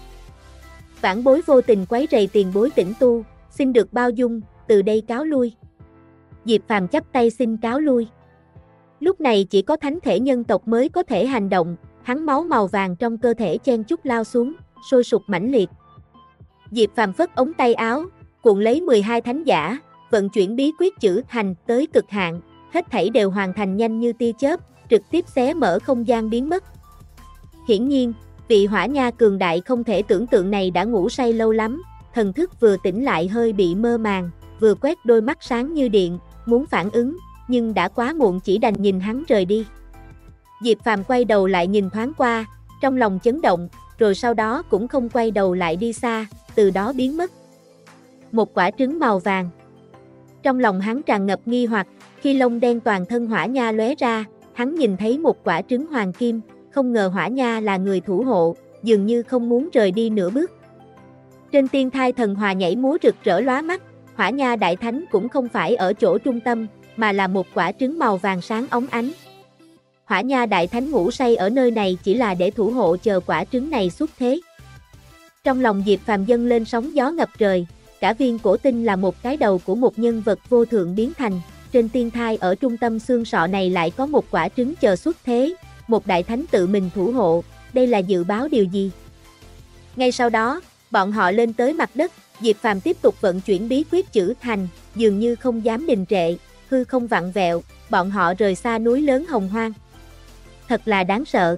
Vãn bối vô tình quấy rầy tiền bối tĩnh tu, xin được bao dung, từ đây cáo lui. Diệp Phàm chắp tay xin cáo lui. Lúc này chỉ có thánh thể nhân tộc mới có thể hành động, hắn máu màu vàng trong cơ thể chen chúc lao xuống, sôi sục mãnh liệt. Diệp Phàm phất ống tay áo, cuộn lấy mười hai thánh giả, vận chuyển bí quyết chữ hành tới cực hạn, hết thảy đều hoàn thành nhanh như tia chớp, trực tiếp xé mở không gian biến mất. Hiển nhiên, vị Hỏa Nha cường đại không thể tưởng tượng này đã ngủ say lâu lắm, thần thức vừa tỉnh lại hơi bị mơ màng, vừa quét đôi mắt sáng như điện, muốn phản ứng, nhưng đã quá muộn, chỉ đành nhìn hắn rời đi. Diệp Phàm quay đầu lại nhìn thoáng qua, trong lòng chấn động, rồi sau đó cũng không quay đầu lại đi xa, từ đó biến mất. Một quả trứng màu vàng. Trong lòng hắn tràn ngập nghi hoặc, khi lông đen toàn thân Hỏa Nha lóe ra, hắn nhìn thấy một quả trứng hoàng kim, không ngờ Hỏa Nha là người thủ hộ, dường như không muốn rời đi nửa bước. Trên tiên thai thần hòa nhảy múa rực rỡ lóa mắt, Hỏa Nha Đại Thánh cũng không phải ở chỗ trung tâm, mà là một quả trứng màu vàng sáng óng ánh. Hỏa Nha Đại Thánh ngủ say ở nơi này chỉ là để thủ hộ chờ quả trứng này xuất thế. Trong lòng Diệp Phàm dâng lên sóng gió ngập trời, cả viên cổ tinh là một cái đầu của một nhân vật vô thượng biến thành, trên tiên thai ở trung tâm xương sọ này lại có một quả trứng chờ xuất thế, một đại thánh tự mình thủ hộ, đây là dự báo điều gì? Ngay sau đó, bọn họ lên tới mặt đất, Diệp Phàm tiếp tục vận chuyển bí quyết chữ thành, dường như không dám đình trệ, hư không vặn vẹo, bọn họ rời xa núi lớn hồng hoang. Thật là đáng sợ.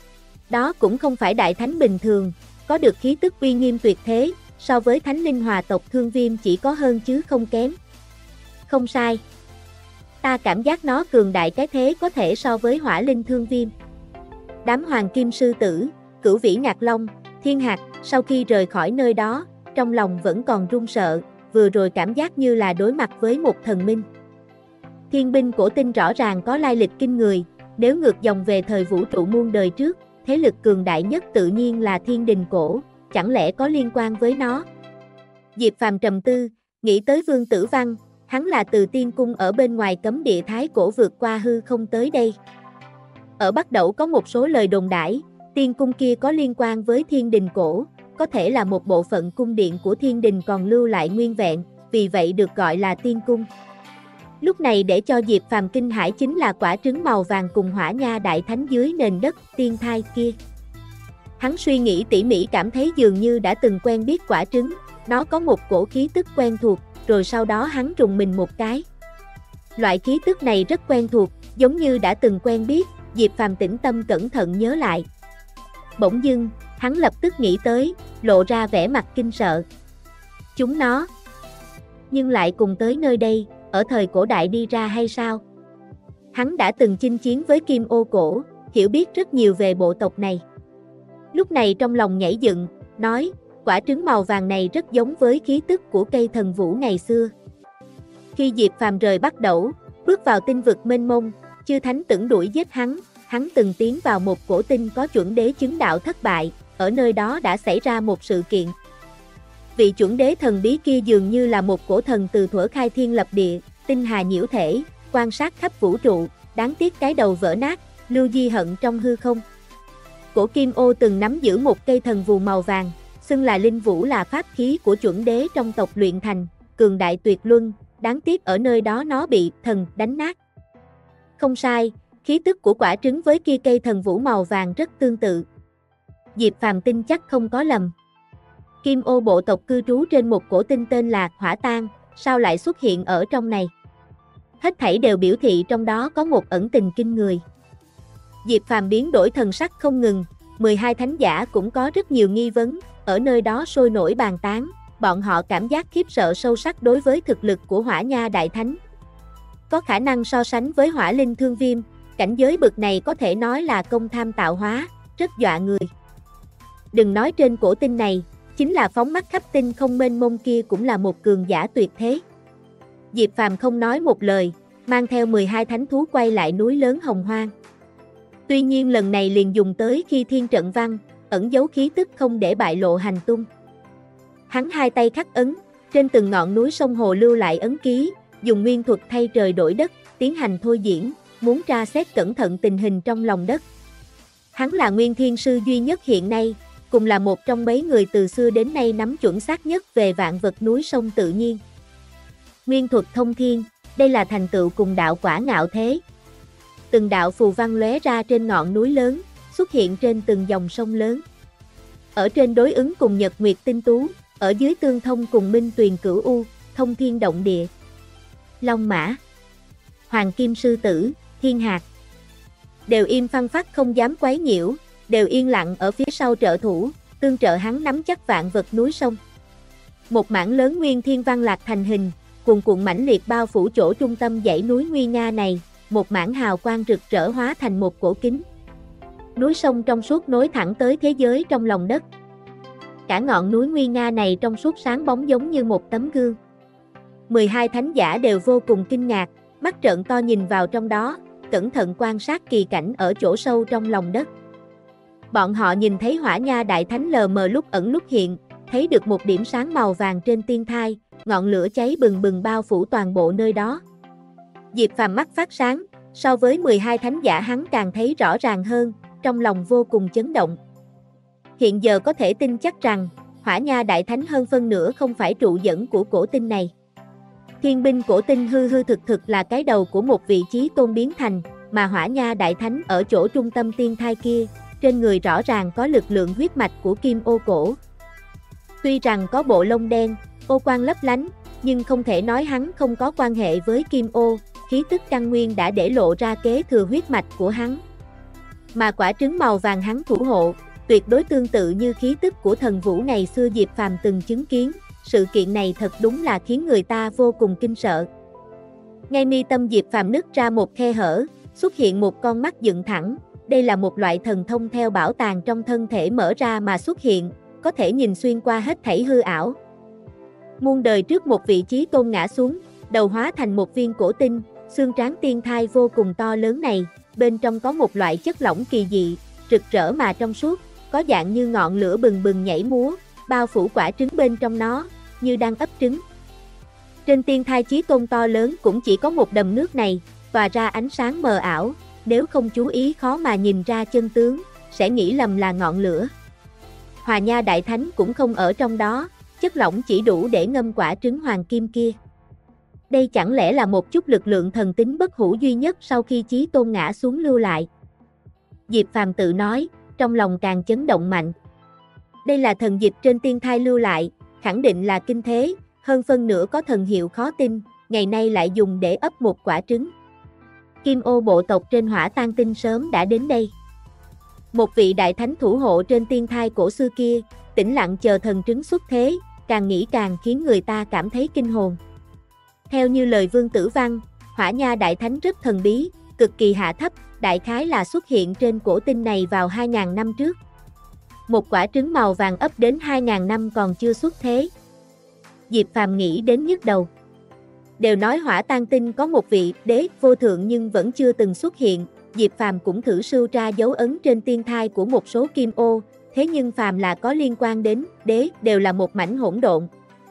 Đó cũng không phải đại thánh bình thường, có được khí tức uy nghiêm tuyệt thế, so với thánh linh hòa tộc Thương Viêm chỉ có hơn chứ không kém. Không sai. Ta cảm giác nó cường đại cái thế có thể so với hỏa linh Thương Viêm. Đám hoàng kim sư tử, Cửu Vĩ Ngạc Long, Thiên Hạc, sau khi rời khỏi nơi đó, trong lòng vẫn còn run sợ, vừa rồi cảm giác như là đối mặt với một thần minh. Thiên binh cổ tinh rõ ràng có lai lịch kinh người, nếu ngược dòng về thời vũ trụ muôn đời trước, thế lực cường đại nhất tự nhiên là Thiên Đình Cổ, chẳng lẽ có liên quan với nó? Diệp Phàm trầm tư, nghĩ tới Vương Tử Văn, hắn là từ tiên cung ở bên ngoài cấm địa thái cổ vượt qua hư không tới đây. Ở Bắc Đẩu có một số lời đồn đãi, tiên cung kia có liên quan với thiên đình cổ, có thể là một bộ phận cung điện của thiên đình còn lưu lại nguyên vẹn, vì vậy được gọi là tiên cung. Lúc này để cho Diệp Phàm kinh hãi chính là quả trứng màu vàng cùng Hỏa Nha Đại Thánh dưới nền đất tiên thai kia. Hắn suy nghĩ tỉ mỉ cảm thấy dường như đã từng quen biết quả trứng, nó có một cổ khí tức quen thuộc, rồi sau đó hắn rùng mình một cái. Loại khí tức này rất quen thuộc, giống như đã từng quen biết, Diệp Phàm tĩnh tâm cẩn thận nhớ lại. Bỗng dưng, hắn lập tức nghĩ tới, lộ ra vẻ mặt kinh sợ. Chúng nó, nhưng lại cùng tới nơi đây, ở thời cổ đại đi ra hay sao? Hắn đã từng chinh chiến với Kim Ô Cổ, hiểu biết rất nhiều về bộ tộc này. Lúc này trong lòng nhảy dựng, nói, quả trứng màu vàng này rất giống với khí tức của cây thần vũ ngày xưa. Khi Diệp Phàm rời Bắc Đẩu, bước vào tinh vực mênh mông, chư thánh tưởng đuổi giết hắn, hắn từng tiến vào một cổ tinh có chuẩn đế chứng đạo thất bại, ở nơi đó đã xảy ra một sự kiện. Vị chuẩn đế thần bí kia dường như là một cổ thần từ thuở khai thiên lập địa, tinh hà nhiễu thể, quan sát khắp vũ trụ, đáng tiếc cái đầu vỡ nát, lưu di hận trong hư không. Cổ Kim Ô từng nắm giữ một cây thần vù màu vàng, xưng là linh vũ là pháp khí của chuẩn đế trong tộc luyện thành, cường đại tuyệt luân, đáng tiếc ở nơi đó nó bị thần đánh nát. Không sai, khí tức của quả trứng với kia cây thần vũ màu vàng rất tương tự. Diệp Phàm tin chắc không có lầm. Kim Ô bộ tộc cư trú trên một cổ tinh tên là Hỏa Tang, sao lại xuất hiện ở trong này? Hết thảy đều biểu thị trong đó có một ẩn tình kinh người. Diệp Phàm biến đổi thần sắc không ngừng, mười hai thánh giả cũng có rất nhiều nghi vấn, ở nơi đó sôi nổi bàn tán, bọn họ cảm giác khiếp sợ sâu sắc đối với thực lực của Hỏa Nha Đại Thánh. Có khả năng so sánh với Hỏa Linh Thương Viêm, cảnh giới bực này có thể nói là công tham tạo hóa, rất dọa người. Đừng nói trên cổ tinh này, chính là phóng mắt khắp tinh không mênh mông kia cũng là một cường giả tuyệt thế. Diệp Phàm không nói một lời, mang theo mười hai thánh thú quay lại núi lớn Hồng Hoang. Tuy nhiên lần này liền dùng tới khi thiên trận văn, ẩn giấu khí tức không để bại lộ hành tung. Hắn hai tay khắc ấn, trên từng ngọn núi sông hồ lưu lại ấn ký, dùng nguyên thuật thay trời đổi đất, tiến hành thôi diễn, muốn tra xét cẩn thận tình hình trong lòng đất. Hắn là Nguyên Thiên Sư duy nhất hiện nay, cùng là một trong mấy người từ xưa đến nay nắm chuẩn xác nhất về vạn vật núi sông tự nhiên. Nguyên thuật thông thiên, đây là thành tựu cùng đạo quả ngạo thế. Từng đạo phù văn lóe ra trên ngọn núi lớn, xuất hiện trên từng dòng sông lớn. Ở trên đối ứng cùng Nhật Nguyệt Tinh Tú, ở dưới tương thông cùng Minh Tuyền Cửu U, thông thiên động địa. Long Mã, Hoàng Kim Sư Tử, Thiên Hạc đều im phăng phắc không dám quấy nhiễu, đều yên lặng ở phía sau trợ thủ, tương trợ hắn nắm chắc vạn vật núi sông. Một mảng lớn nguyên thiên văn lạc thành hình, cuồn cuộn mãnh liệt bao phủ chỗ trung tâm dãy núi nguy nga này, một mảng hào quang rực rỡ hóa thành một cổ kính. Núi sông trong suốt nối thẳng tới thế giới trong lòng đất. Cả ngọn núi nguy nga này trong suốt sáng bóng giống như một tấm gương. mười hai thánh giả đều vô cùng kinh ngạc, mắt trợn to nhìn vào trong đó, cẩn thận quan sát kỳ cảnh ở chỗ sâu trong lòng đất. Bọn họ nhìn thấy Hỏa Nha Đại Thánh lờ mờ lúc ẩn lúc hiện, thấy được một điểm sáng màu vàng trên tiên thai, ngọn lửa cháy bừng bừng bao phủ toàn bộ nơi đó. Diệp Phàm mắt phát sáng, so với mười hai thánh giả hắn càng thấy rõ ràng hơn, trong lòng vô cùng chấn động. Hiện giờ có thể tin chắc rằng, Hỏa Nha Đại Thánh hơn phân nửa không phải trụ dẫn của cổ tinh này. Thiên binh cổ tinh hư hư thực thực là cái đầu của một vị chí tôn biến thành, mà Hỏa Nha Đại Thánh ở chỗ trung tâm tiên thai kia, trên người rõ ràng có lực lượng huyết mạch của Kim Ô cổ. Tuy rằng có bộ lông đen, ô quang lấp lánh, nhưng không thể nói hắn không có quan hệ với Kim Ô, khí tức căn nguyên đã để lộ ra kế thừa huyết mạch của hắn. Mà quả trứng màu vàng hắn thủ hộ, tuyệt đối tương tự như khí tức của thần vũ ngày xưa Diệp Phàm từng chứng kiến, sự kiện này thật đúng là khiến người ta vô cùng kinh sợ. Ngay mi tâm Diệp Phàm nứt ra một khe hở, xuất hiện một con mắt dựng thẳng, đây là một loại thần thông theo bảo tàng trong thân thể mở ra mà xuất hiện, có thể nhìn xuyên qua hết thảy hư ảo. Muôn đời trước một vị chí tôn ngã xuống, đầu hóa thành một viên cổ tinh, xương tráng tiên thai vô cùng to lớn này, bên trong có một loại chất lỏng kỳ dị, rực rỡ mà trong suốt, có dạng như ngọn lửa bừng bừng nhảy múa, bao phủ quả trứng bên trong nó, như đang ấp trứng. Trên tiên thai chí tôn to lớn cũng chỉ có một đầm nước này, tỏa ra ánh sáng mờ ảo, nếu không chú ý khó mà nhìn ra chân tướng, sẽ nghĩ lầm là ngọn lửa. Hòa Nha Đại Thánh cũng không ở trong đó, chất lỏng chỉ đủ để ngâm quả trứng hoàng kim kia. Đây chẳng lẽ là một chút lực lượng thần tính bất hủ duy nhất sau khi Chí Tôn ngã xuống lưu lại? Diệp Phàm tự nói, trong lòng càng chấn động mạnh. Đây là thần dịch trên tiên thai lưu lại, khẳng định là kinh thế, hơn phân nửa có thần hiệu khó tin, ngày nay lại dùng để ấp một quả trứng. Kim ô bộ tộc trên Hỏa Tang Tinh sớm đã đến đây. Một vị đại thánh thủ hộ trên tiên thai cổ xưa kia, tĩnh lặng chờ thần trứng xuất thế, càng nghĩ càng khiến người ta cảm thấy kinh hồn. Theo như lời Vương Tử Văn, Hỏa Nha Đại Thánh rất thần bí, cực kỳ hạ thấp, đại khái là xuất hiện trên cổ tinh này vào hai nghìn năm trước. Một quả trứng màu vàng ấp đến hai nghìn năm còn chưa xuất thế. Diệp Phàm nghĩ đến nhức đầu. Đều nói Hỏa Tang Tinh có một vị đế vô thượng nhưng vẫn chưa từng xuất hiện, Diệp Phàm cũng thử sưu ra dấu ấn trên tiên thai của một số kim ô, thế nhưng phàm là có liên quan đến đế đều là một mảnh hỗn độn.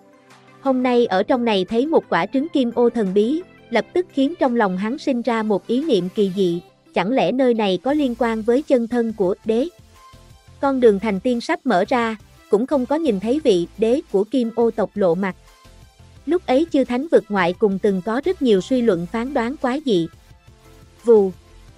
Hôm nay ở trong này thấy một quả trứng kim ô thần bí, lập tức khiến trong lòng hắn sinh ra một ý niệm kỳ dị, chẳng lẽ nơi này có liên quan với chân thân của đế? Con đường thành tiên sắp mở ra, cũng không có nhìn thấy vị đế của kim ô tộc lộ mặt. Lúc ấy chư thánh vực ngoại cùng từng có rất nhiều suy luận phán đoán quái dị. Vù.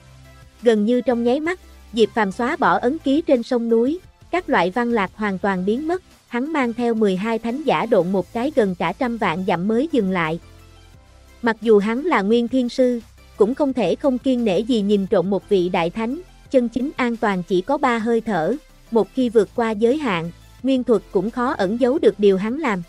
Gần như trong nháy mắt, Diệp Phàm xóa bỏ ấn ký trên sông núi, các loại văn lạc hoàn toàn biến mất, hắn mang theo mười hai thánh giả độn một cái gần cả trăm vạn dặm mới dừng lại. Mặc dù hắn là Nguyên Thiên Sư, cũng không thể không kiêng nể gì nhìn trộm một vị đại thánh, chân chính an toàn chỉ có ba hơi thở, một khi vượt qua giới hạn, nguyên thuật cũng khó ẩn giấu được điều hắn làm.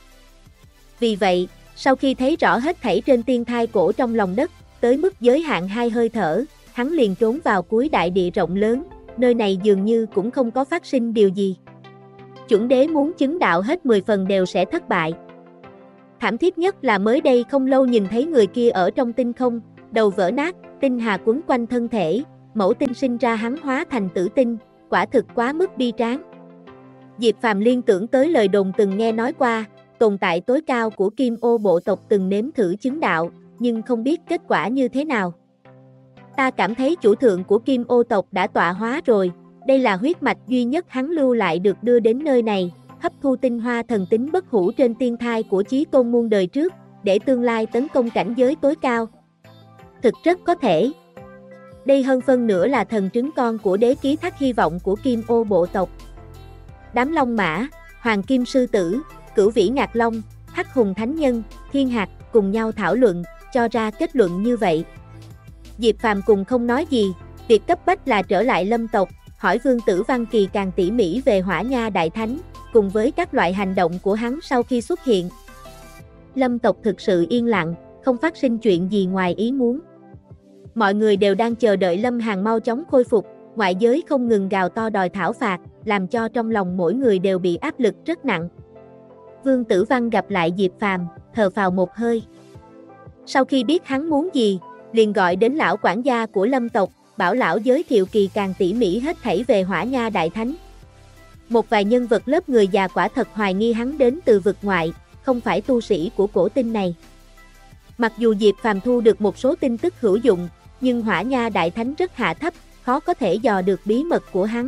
Vì vậy, sau khi thấy rõ hết thảy trên tiên thai cổ trong lòng đất, tới mức giới hạn hai hơi thở, hắn liền trốn vào cuối đại địa rộng lớn, nơi này dường như cũng không có phát sinh điều gì. Chuẩn đế muốn chứng đạo hết mười phần đều sẽ thất bại. Thảm thiết nhất là mới đây không lâu nhìn thấy người kia ở trong tinh không, đầu vỡ nát, tinh hà quấn quanh thân thể, mẫu tinh sinh ra hắn hóa thành tử tinh, quả thực quá mức bi tráng. Diệp Phàm liên tưởng tới lời đồn từng nghe nói qua, tồn tại tối cao của kim ô bộ tộc từng nếm thử chứng đạo, nhưng không biết kết quả như thế nào. Ta cảm thấy chủ thượng của kim ô tộc đã tọa hóa rồi, đây là huyết mạch duy nhất hắn lưu lại được đưa đến nơi này, hấp thu tinh hoa thần tính bất hủ trên tiên thai của Chí Tôn muôn đời trước, để tương lai tấn công cảnh giới tối cao. Thực rất có thể. Đây hơn phân nửa là thần trứng con của đế ký thác hy vọng của kim ô bộ tộc. Đám Long Mã, Hoàng Kim Sư Tử, Cửu Vĩ Ngạc Long, Hắc Hùng Thánh Nhân, Thiên Hạc cùng nhau thảo luận, cho ra kết luận như vậy. Diệp Phàm cùng không nói gì, việc cấp bách là trở lại Lâm tộc, hỏi Vương Tử Văn kỳ càng tỉ mỉ về Hỏa Nha Đại Thánh, cùng với các loại hành động của hắn sau khi xuất hiện. Lâm tộc thực sự yên lặng, không phát sinh chuyện gì ngoài ý muốn. Mọi người đều đang chờ đợi Lâm Hàn mau chóng khôi phục, ngoại giới không ngừng gào to đòi thảo phạt, làm cho trong lòng mỗi người đều bị áp lực rất nặng. Vương Tử Văn gặp lại Diệp Phàm, thở phào một hơi. Sau khi biết hắn muốn gì, liền gọi đến lão quản gia của Lâm tộc, bảo lão giới thiệu kỳ càng tỉ mỉ hết thảy về Hỏa Nha Đại Thánh. Một vài nhân vật lớp người già quả thật hoài nghi hắn đến từ vực ngoại, không phải tu sĩ của cổ tinh này. Mặc dù Diệp Phàm thu được một số tin tức hữu dụng, nhưng Hỏa Nha Đại Thánh rất hạ thấp, khó có thể dò được bí mật của hắn.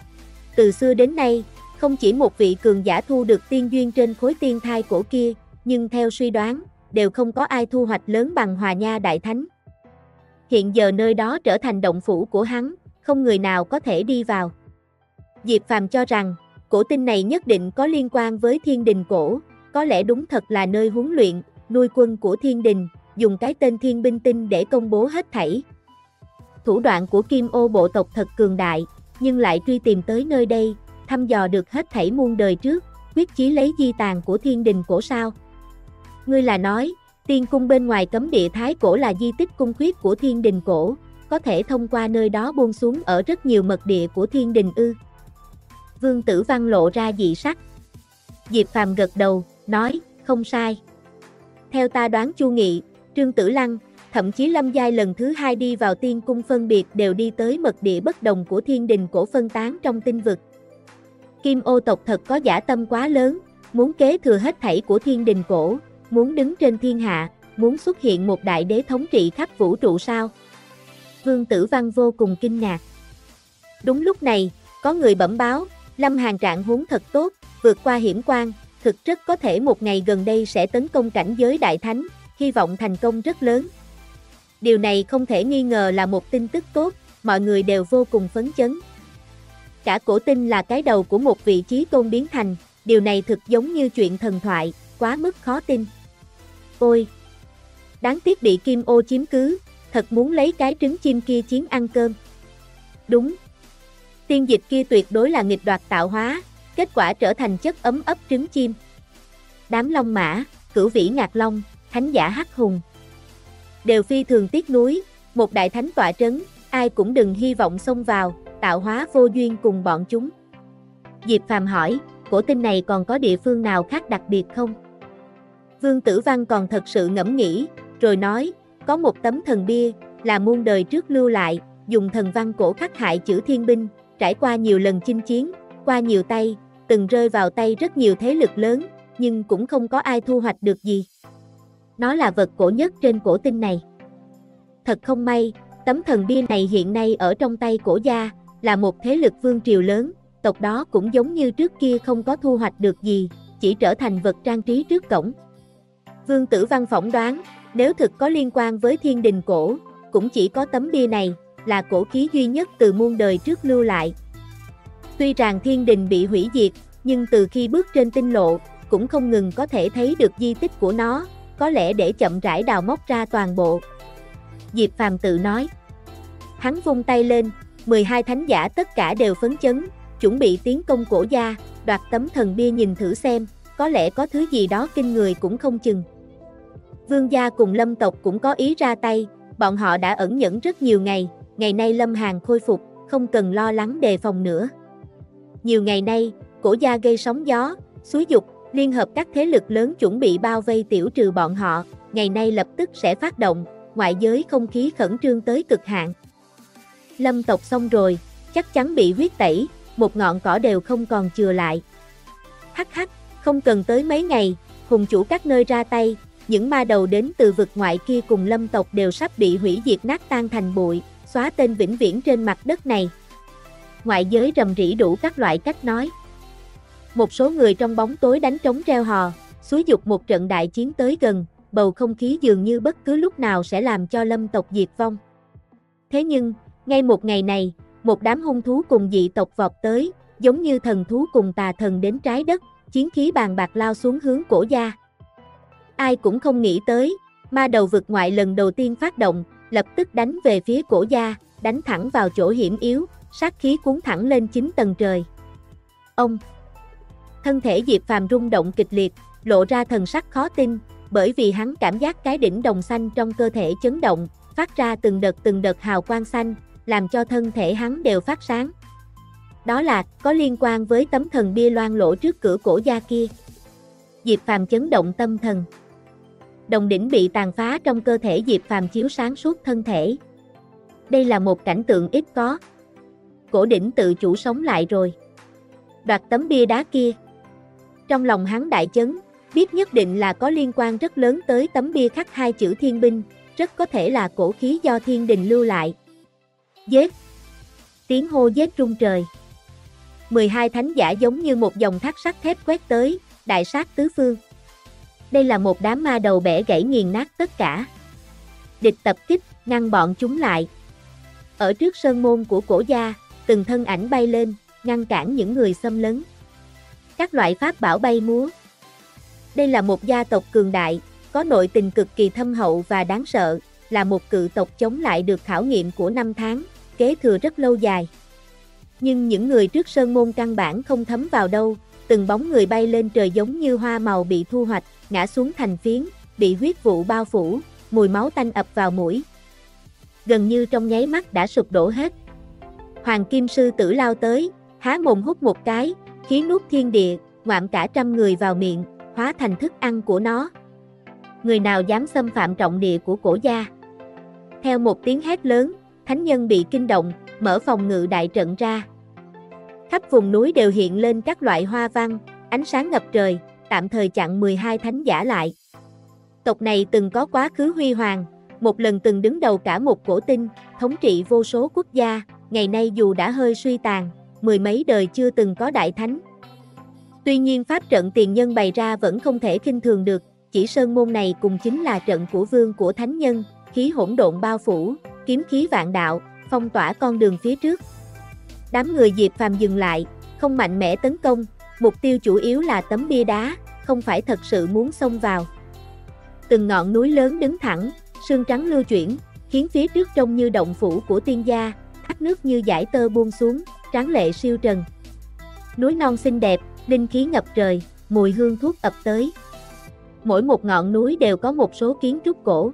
Từ xưa đến nay, không chỉ một vị cường giả thu được tiên duyên trên khối tiên thai cổ kia, nhưng theo suy đoán, đều không có ai thu hoạch lớn bằng Hỏa Nha Đại Thánh. Hiện giờ nơi đó trở thành động phủ của hắn, không người nào có thể đi vào. Diệp Phàm cho rằng, cổ tinh này nhất định có liên quan với Thiên Đình cổ, có lẽ đúng thật là nơi huấn luyện, nuôi quân của Thiên Đình, dùng cái tên Thiên Binh Tinh để công bố hết thảy. Thủ đoạn của kim ô bộ tộc thật cường đại, nhưng lại truy tìm tới nơi đây, thăm dò được hết thảy muôn đời trước, quyết chí lấy di tàn của Thiên Đình cổ sao? Ngươi là nói, tiên cung bên ngoài cấm địa thái cổ là di tích cung khuyết của Thiên Đình cổ, có thể thông qua nơi đó buông xuống ở rất nhiều mật địa của Thiên Đình ư? Vương Tử Văn lộ ra dị sắc. Diệp Phàm gật đầu, nói, không sai. Theo ta đoán Chu Nghị, Trương Tử Lăng, thậm chí Lâm Giai lần thứ hai đi vào tiên cung phân biệt đều đi tới mật địa bất đồng của Thiên Đình cổ phân tán trong tinh vực. Kim ô tộc thật có dã tâm quá lớn, muốn kế thừa hết thảy của thiên đình cổ, muốn đứng trên thiên hạ, muốn xuất hiện một đại đế thống trị khắp vũ trụ sao? Vương Tử Văn vô cùng kinh ngạc. Đúng lúc này, có người bẩm báo, Lâm Hàn trạng huống thật tốt, vượt qua hiểm quan, thực rất có thể một ngày gần đây sẽ tấn công cảnh giới đại thánh, hy vọng thành công rất lớn. Điều này không thể nghi ngờ là một tin tức tốt, mọi người đều vô cùng phấn chấn. Cả cổ tinh là cái đầu của một vị chí tôn biến thành, điều này thực giống như chuyện thần thoại, quá mức khó tin. Ôi! Đáng tiếc bị Kim Ô chiếm cứ, thật muốn lấy cái trứng chim kia chiến ăn cơm. Đúng! Tiên dịch kia tuyệt đối là nghịch đoạt tạo hóa, kết quả trở thành chất ấm ấp trứng chim. Đám Long Mã, Cửu Vĩ Ngạc Long, Thánh giả Hắc Hùng đều phi thường tiếc nuối, một đại thánh tọa trấn, ai cũng đừng hy vọng xông vào, tạo hóa vô duyên cùng bọn chúng. Diệp Phàm hỏi, cổ tinh này còn có địa phương nào khác đặc biệt không? Vương Tử Văn còn thật sự ngẫm nghĩ, rồi nói, có một tấm thần bia, là muôn đời trước lưu lại, dùng thần văn cổ khắc hại chữ thiên binh, trải qua nhiều lần chinh chiến, qua nhiều tay, từng rơi vào tay rất nhiều thế lực lớn, nhưng cũng không có ai thu hoạch được gì. Nó là vật cổ nhất trên cổ tinh này. Thật không may, tấm thần bia này hiện nay ở trong tay cổ gia, là một thế lực vương triều lớn, tộc đó cũng giống như trước kia không có thu hoạch được gì, chỉ trở thành vật trang trí trước cổng. Vương Tử Văn phỏng đoán, nếu thực có liên quan với thiên đình cổ, cũng chỉ có tấm bia này, là cổ khí duy nhất từ muôn đời trước lưu lại. Tuy rằng thiên đình bị hủy diệt, nhưng từ khi bước trên tinh lộ, cũng không ngừng có thể thấy được di tích của nó, có lẽ để chậm rãi đào móc ra toàn bộ. Diệp Phàm tự nói. Hắn vung tay lên, mười hai thánh giả tất cả đều phấn chấn, chuẩn bị tiến công cổ gia, đoạt tấm thần bia nhìn thử xem, có lẽ có thứ gì đó kinh người cũng không chừng. Vương gia cùng Lâm tộc cũng có ý ra tay, bọn họ đã ẩn nhẫn rất nhiều ngày, ngày nay Lâm Hàn khôi phục, không cần lo lắng đề phòng nữa. Nhiều ngày nay, cổ gia gây sóng gió, xúi dục, liên hợp các thế lực lớn chuẩn bị bao vây tiểu trừ bọn họ, ngày nay lập tức sẽ phát động, ngoại giới không khí khẩn trương tới cực hạn. Lâm tộc xong rồi, chắc chắn bị huyết tẩy, một ngọn cỏ đều không còn chừa lại. Hắc hắc, không cần tới mấy ngày, hùng chủ các nơi ra tay, những ma đầu đến từ vực ngoại kia cùng Lâm tộc đều sắp bị hủy diệt nát tan thành bụi, xóa tên vĩnh viễn trên mặt đất này. Ngoại giới rầm rĩ đủ các loại cách nói. Một số người trong bóng tối đánh trống reo hò, xúi dục một trận đại chiến tới gần, bầu không khí dường như bất cứ lúc nào sẽ làm cho Lâm tộc diệt vong. Thế nhưng, ngay một ngày này, một đám hung thú cùng dị tộc vọt tới, giống như thần thú cùng tà thần đến trái đất, chiến khí bàn bạc lao xuống hướng cổ gia. Ai cũng không nghĩ tới, ma đầu vực ngoại lần đầu tiên phát động, lập tức đánh về phía cổ gia, đánh thẳng vào chỗ hiểm yếu, sát khí cuốn thẳng lên chín tầng trời. Ông! Thân thể Diệp Phàm rung động kịch liệt, lộ ra thần sắc khó tin, bởi vì hắn cảm giác cái đỉnh đồng xanh trong cơ thể chấn động, phát ra từng đợt từng đợt hào quang xanh, làm cho thân thể hắn đều phát sáng. Đó là, có liên quan với tấm thần bia loang lỗ trước cửa cổ gia kia. Diệp Phàm chấn động tâm thần. Đồng đỉnh bị tàn phá trong cơ thể Diệp Phàm chiếu sáng suốt thân thể. Đây là một cảnh tượng ít có. Cổ đỉnh tự chủ sống lại rồi. Đoạt tấm bia đá kia. Trong lòng hắn đại chấn, biết nhất định là có liên quan rất lớn tới tấm bia khắc hai chữ thiên binh, rất có thể là cổ khí do thiên đình lưu lại. Giết! Tiếng hô giết rung trời. mười hai thánh giả giống như một dòng thác sắt thép quét tới, đại sát tứ phương. Đây là một đám ma đầu bẻ gãy nghiền nát tất cả. Địch tập kích, ngăn bọn chúng lại. Ở trước sơn môn của cổ gia, từng thân ảnh bay lên, ngăn cản những người xâm lấn. Các loại pháp bảo bay múa. Đây là một gia tộc cường đại, có nội tình cực kỳ thâm hậu và đáng sợ, là một cự tộc chống lại được khảo nghiệm của năm tháng, kế thừa rất lâu dài. Nhưng những người trước sơn môn căn bản không thấm vào đâu, từng bóng người bay lên trời giống như hoa màu bị thu hoạch, ngã xuống thành phiến, bị huyết vụ bao phủ, mùi máu tanh ập vào mũi. Gần như trong nháy mắt đã sụp đổ hết. Hoàng Kim Sư Tử lao tới, há mồm hút một cái, khí nuốt thiên địa, ngoạm cả trăm người vào miệng, hóa thành thức ăn của nó. Người nào dám xâm phạm trọng địa của cổ gia? Theo một tiếng hét lớn, thánh nhân bị kinh động, mở phòng ngự đại trận ra. Khắp vùng núi đều hiện lên các loại hoa văn, ánh sáng ngập trời, tạm thời chặn mười hai thánh giả lại. Tộc này từng có quá khứ huy hoàng, một lần từng đứng đầu cả một cổ tinh, thống trị vô số quốc gia, ngày nay dù đã hơi suy tàn, mười mấy đời chưa từng có đại thánh. Tuy nhiên pháp trận tiền nhân bày ra vẫn không thể khinh thường được, chỉ sơn môn này cùng chính là trận của vương của thánh nhân, khí hỗn độn bao phủ, kiếm khí vạn đạo, phong tỏa con đường phía trước. Đám người Diệp Phàm dừng lại, không mạnh mẽ tấn công, mục tiêu chủ yếu là tấm bia đá, không phải thật sự muốn xông vào. Từng ngọn núi lớn đứng thẳng, sương trắng lưu chuyển, khiến phía trước trông như động phủ của tiên gia, thác nước như dải tơ buông xuống, tráng lệ siêu trần. Núi non xinh đẹp, linh khí ngập trời, mùi hương thuốc ập tới. Mỗi một ngọn núi đều có một số kiến trúc cổ.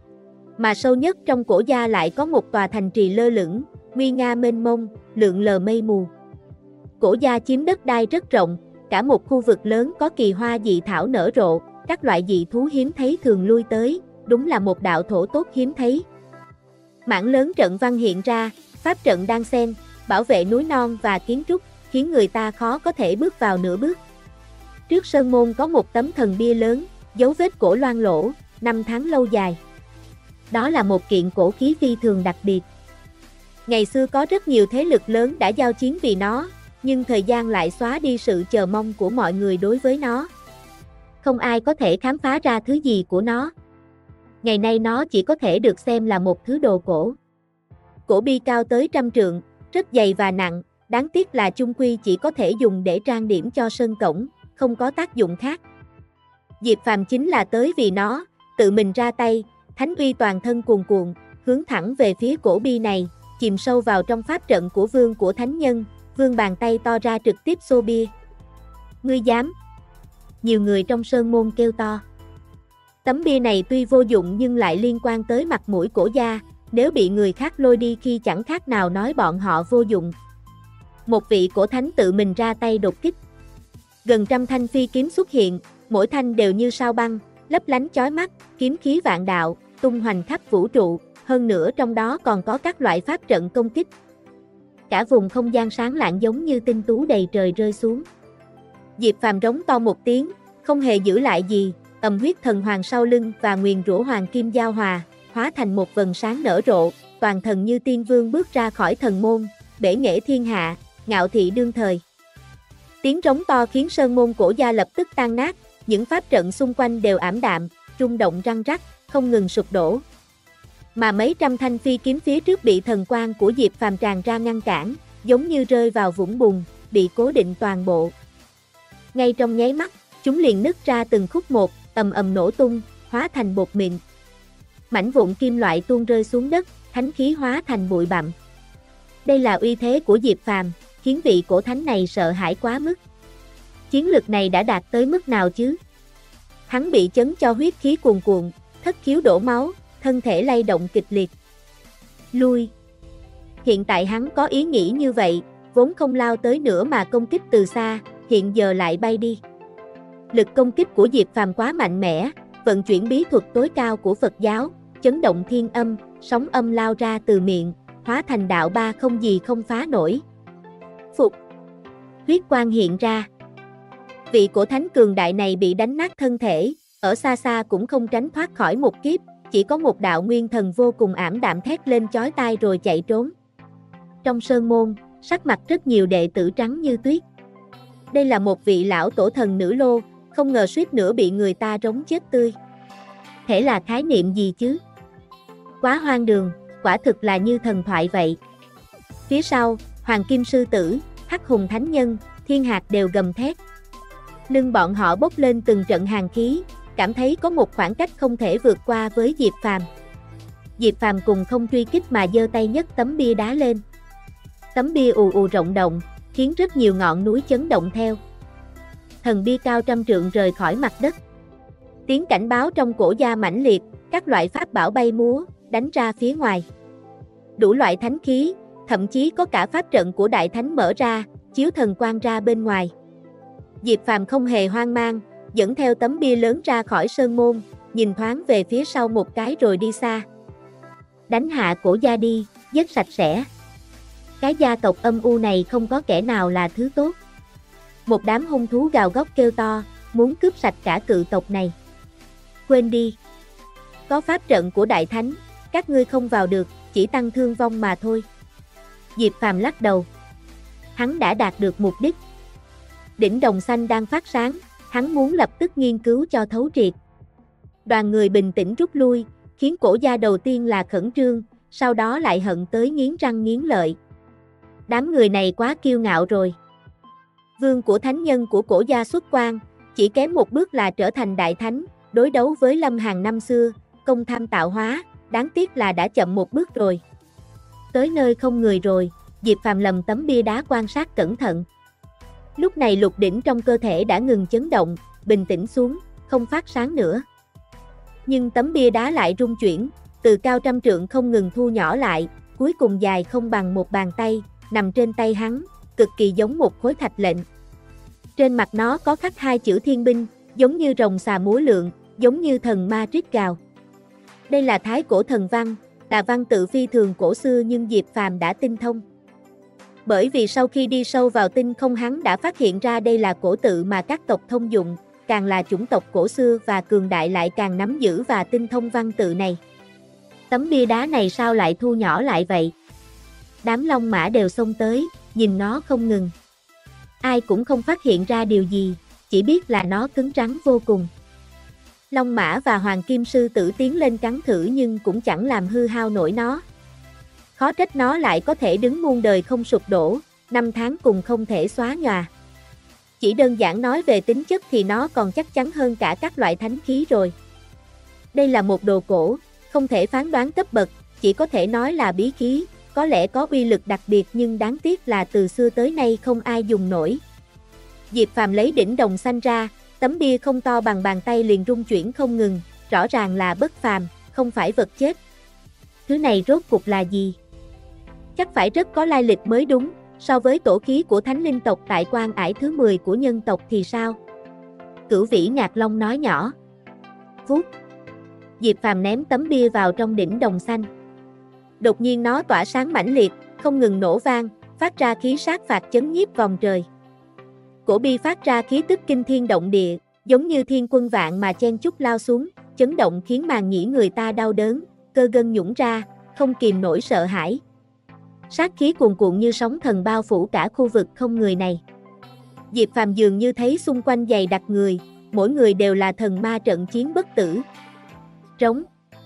Mà sâu nhất trong cổ gia lại có một tòa thành trì lơ lửng, nguy nga mênh mông, lượn lờ mây mù. Cổ gia chiếm đất đai rất rộng, cả một khu vực lớn có kỳ hoa dị thảo nở rộ, các loại dị thú hiếm thấy thường lui tới, đúng là một đạo thổ tốt hiếm thấy. Mảng lớn trận văn hiện ra, pháp trận đang xen, bảo vệ núi non và kiến trúc, khiến người ta khó có thể bước vào nửa bước. Trước sơn môn có một tấm thần bia lớn, dấu vết cổ loang lỗ, năm tháng lâu dài. Đó là một kiện cổ khí phi thường đặc biệt. Ngày xưa có rất nhiều thế lực lớn đã giao chiến vì nó, nhưng thời gian lại xóa đi sự chờ mong của mọi người đối với nó. Không ai có thể khám phá ra thứ gì của nó. Ngày nay nó chỉ có thể được xem là một thứ đồ cổ. Cổ bi cao tới trăm trượng, rất dày và nặng, đáng tiếc là chung quy chỉ có thể dùng để trang điểm cho sân cổng, không có tác dụng khác. Diệp Phàm chính là tới vì nó, tự mình ra tay, thánh uy toàn thân cuồn cuộn, hướng thẳng về phía cổ bi này, chìm sâu vào trong pháp trận của vương của thánh nhân, vương bàn tay to ra trực tiếp xô bia. Ngươi dám? Nhiều người trong sơn môn kêu to. Tấm bia này tuy vô dụng nhưng lại liên quan tới mặt mũi cổ gia, nếu bị người khác lôi đi khi chẳng khác nào nói bọn họ vô dụng. Một vị cổ thánh tự mình ra tay đột kích. Gần trăm thanh phi kiếm xuất hiện, mỗi thanh đều như sao băng, lấp lánh chói mắt, kiếm khí vạn đạo, tung hoành khắp vũ trụ, hơn nữa trong đó còn có các loại pháp trận công kích. Cả vùng không gian sáng lạng giống như tinh tú đầy trời rơi xuống. Diệp Phàm rống to một tiếng, không hề giữ lại gì, ầm huyết thần hoàng sau lưng và nguyền rủa hoàng kim giao hòa, hóa thành một vầng sáng nở rộ, toàn thần như tiên vương bước ra khỏi thần môn, bể nghệ thiên hạ, ngạo thị đương thời. Tiếng rống to khiến sơn môn cổ gia lập tức tan nát, những pháp trận xung quanh đều ảm đạm, rung động răng rắc, không ngừng sụp đổ. Mà mấy trăm thanh phi kiếm phía trước bị thần quang của Diệp Phàm tràn ra ngăn cản, giống như rơi vào vũng bùn, bị cố định toàn bộ. Ngay trong nháy mắt, chúng liền nứt ra từng khúc một, ầm ầm nổ tung, hóa thành bột mịn. Mảnh vụn kim loại tuôn rơi xuống đất, thánh khí hóa thành bụi bặm. Đây là uy thế của Diệp Phàm, khiến vị cổ thánh này sợ hãi quá mức. Chiến lực này đã đạt tới mức nào chứ? Hắn bị chấn cho huyết khí cuồn cuộn, thất khiếu đổ máu, thân thể lay động kịch liệt. Lui. Hiện tại hắn có ý nghĩ như vậy, vốn không lao tới nữa mà công kích từ xa, hiện giờ lại bay đi. Lực công kích của Diệp Phàm quá mạnh mẽ, vận chuyển bí thuật tối cao của Phật giáo, chấn động thiên âm, sóng âm lao ra từ miệng, hóa thành đạo ba không gì không phá nổi. Phục. Huyết quang hiện ra. Vị cổ thánh cường đại này bị đánh nát thân thể, ở xa xa cũng không tránh thoát khỏi một kiếp, chỉ có một đạo nguyên thần vô cùng ảm đạm thét lên chói tai rồi chạy trốn. Trong sơn môn, sắc mặt rất nhiều đệ tử trắng như tuyết. Đây là một vị lão tổ thần nữ lô, không ngờ suýt nữa bị người ta rống chết tươi. Thể là khái niệm gì chứ? Quá hoang đường, quả thực là như thần thoại vậy. Phía sau, Hoàng Kim Sư Tử, Hắc Hùng Thánh Nhân, Thiên Hạc đều gầm thét. Lưng bọn họ bốc lên từng trận hàn khí, cảm thấy có một khoảng cách không thể vượt qua với Diệp Phàm. Diệp Phàm cùng không truy kích mà giơ tay nhấc tấm bia đá lên. Tấm bia ù ù rộng động, khiến rất nhiều ngọn núi chấn động theo. Thần bia cao trăm trượng rời khỏi mặt đất. Tiếng cảnh báo trong cổ gia mãnh liệt, các loại pháp bảo bay múa, đánh ra phía ngoài. Đủ loại thánh khí, thậm chí có cả pháp trận của đại thánh mở ra, chiếu thần quang ra bên ngoài. Diệp Phàm không hề hoang mang, dẫn theo tấm bia lớn ra khỏi sơn môn, nhìn thoáng về phía sau một cái rồi đi xa. Đánh hạ cổ gia đi, giết sạch sẽ. Cái gia tộc âm u này không có kẻ nào là thứ tốt. Một đám hung thú gào góc kêu to, muốn cướp sạch cả cự tộc này. Quên đi. Có pháp trận của Đại Thánh, các ngươi không vào được, chỉ tăng thương vong mà thôi. Diệp Phàm lắc đầu. Hắn đã đạt được mục đích. Đỉnh đồng xanh đang phát sáng, hắn muốn lập tức nghiên cứu cho thấu triệt. Đoàn người bình tĩnh rút lui, khiến cổ gia đầu tiên là khẩn trương, sau đó lại hận tới nghiến răng nghiến lợi. Đám người này quá kiêu ngạo rồi. Vương của thánh nhân của cổ gia xuất quan, chỉ kém một bước là trở thành đại thánh, đối đấu với Lâm Hàn năm xưa, công tham tạo hóa, đáng tiếc là đã chậm một bước rồi. Tới nơi không người rồi, Diệp Phàm lầm tấm bia đá quan sát cẩn thận. Lúc này lục đỉnh trong cơ thể đã ngừng chấn động, bình tĩnh xuống, không phát sáng nữa. Nhưng tấm bia đá lại rung chuyển, từ cao trăm trượng không ngừng thu nhỏ lại, cuối cùng dài không bằng một bàn tay, nằm trên tay hắn, cực kỳ giống một khối thạch lệnh. Trên mặt nó có khắc hai chữ thiên binh, giống như rồng xà múa lượn, giống như thần ma rít gào. Đây là thái cổ thần văn, là văn tự phi thường cổ xưa nhưng Diệp Phàm đã tinh thông. Bởi vì sau khi đi sâu vào tinh không hắn đã phát hiện ra đây là cổ tự mà các tộc thông dụng, càng là chủng tộc cổ xưa và cường đại lại càng nắm giữ và tinh thông văn tự này. Tấm bia đá này sao lại thu nhỏ lại vậy? Đám long mã đều xông tới, nhìn nó không ngừng. Ai cũng không phát hiện ra điều gì, chỉ biết là nó cứng rắn vô cùng. Long mã và hoàng kim sư tử tiến lên cắn thử nhưng cũng chẳng làm hư hao nổi nó. Khó trách nó lại có thể đứng muôn đời không sụp đổ, năm tháng cùng không thể xóa nhòa. Chỉ đơn giản nói về tính chất thì nó còn chắc chắn hơn cả các loại thánh khí rồi. Đây là một đồ cổ, không thể phán đoán cấp bậc, chỉ có thể nói là bí khí, có lẽ có uy lực đặc biệt nhưng đáng tiếc là từ xưa tới nay không ai dùng nổi. Diệp Phàm lấy đỉnh đồng xanh ra, tấm bia không to bằng bàn tay liền rung chuyển không ngừng, rõ ràng là bất phàm, không phải vật chết. Thứ này rốt cuộc là gì? Chắc phải rất có lai lịch mới đúng, so với tổ khí của thánh linh tộc tại quan ải thứ mười của nhân tộc thì sao? Cửu Vĩ Ngạc Long nói nhỏ. Vút. Diệp Phàm ném tấm bia vào trong đỉnh đồng xanh. Đột nhiên nó tỏa sáng mãnh liệt, không ngừng nổ vang, phát ra khí sát phạt chấn nhiếp vòng trời. Cổ bi phát ra khí tức kinh thiên động địa, giống như thiên quân vạn mà chen chúc lao xuống, chấn động khiến màng nhĩ người ta đau đớn, cơ gân nhũn ra, không kìm nổi sợ hãi. Sát khí cuồn cuộn như sóng thần bao phủ cả khu vực không người này. Diệp Phàm dường như thấy xung quanh dày đặc người, mỗi người đều là thần ma trận chiến bất tử. Trống.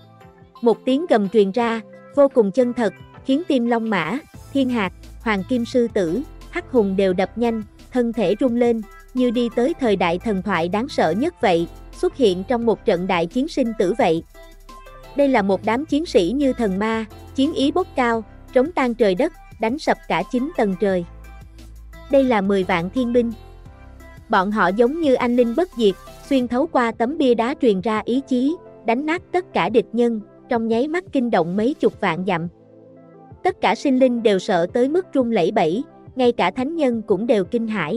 Một tiếng gầm truyền ra, vô cùng chân thật, khiến tim long mã, thiên hạt, hoàng kim sư tử, hắc hùng đều đập nhanh, thân thể rung lên, như đi tới thời đại thần thoại đáng sợ nhất vậy, xuất hiện trong một trận đại chiến sinh tử vậy. Đây là một đám chiến sĩ như thần ma, chiến ý bốc cao, trống tan trời đất, đánh sập cả chín tầng trời. Đây là mười vạn thiên binh. Bọn họ giống như anh linh bất diệt, xuyên thấu qua tấm bia đá truyền ra ý chí, đánh nát tất cả địch nhân, trong nháy mắt kinh động mấy chục vạn dặm. Tất cả sinh linh đều sợ tới mức run lẩy bẩy, ngay cả thánh nhân cũng đều kinh hãi.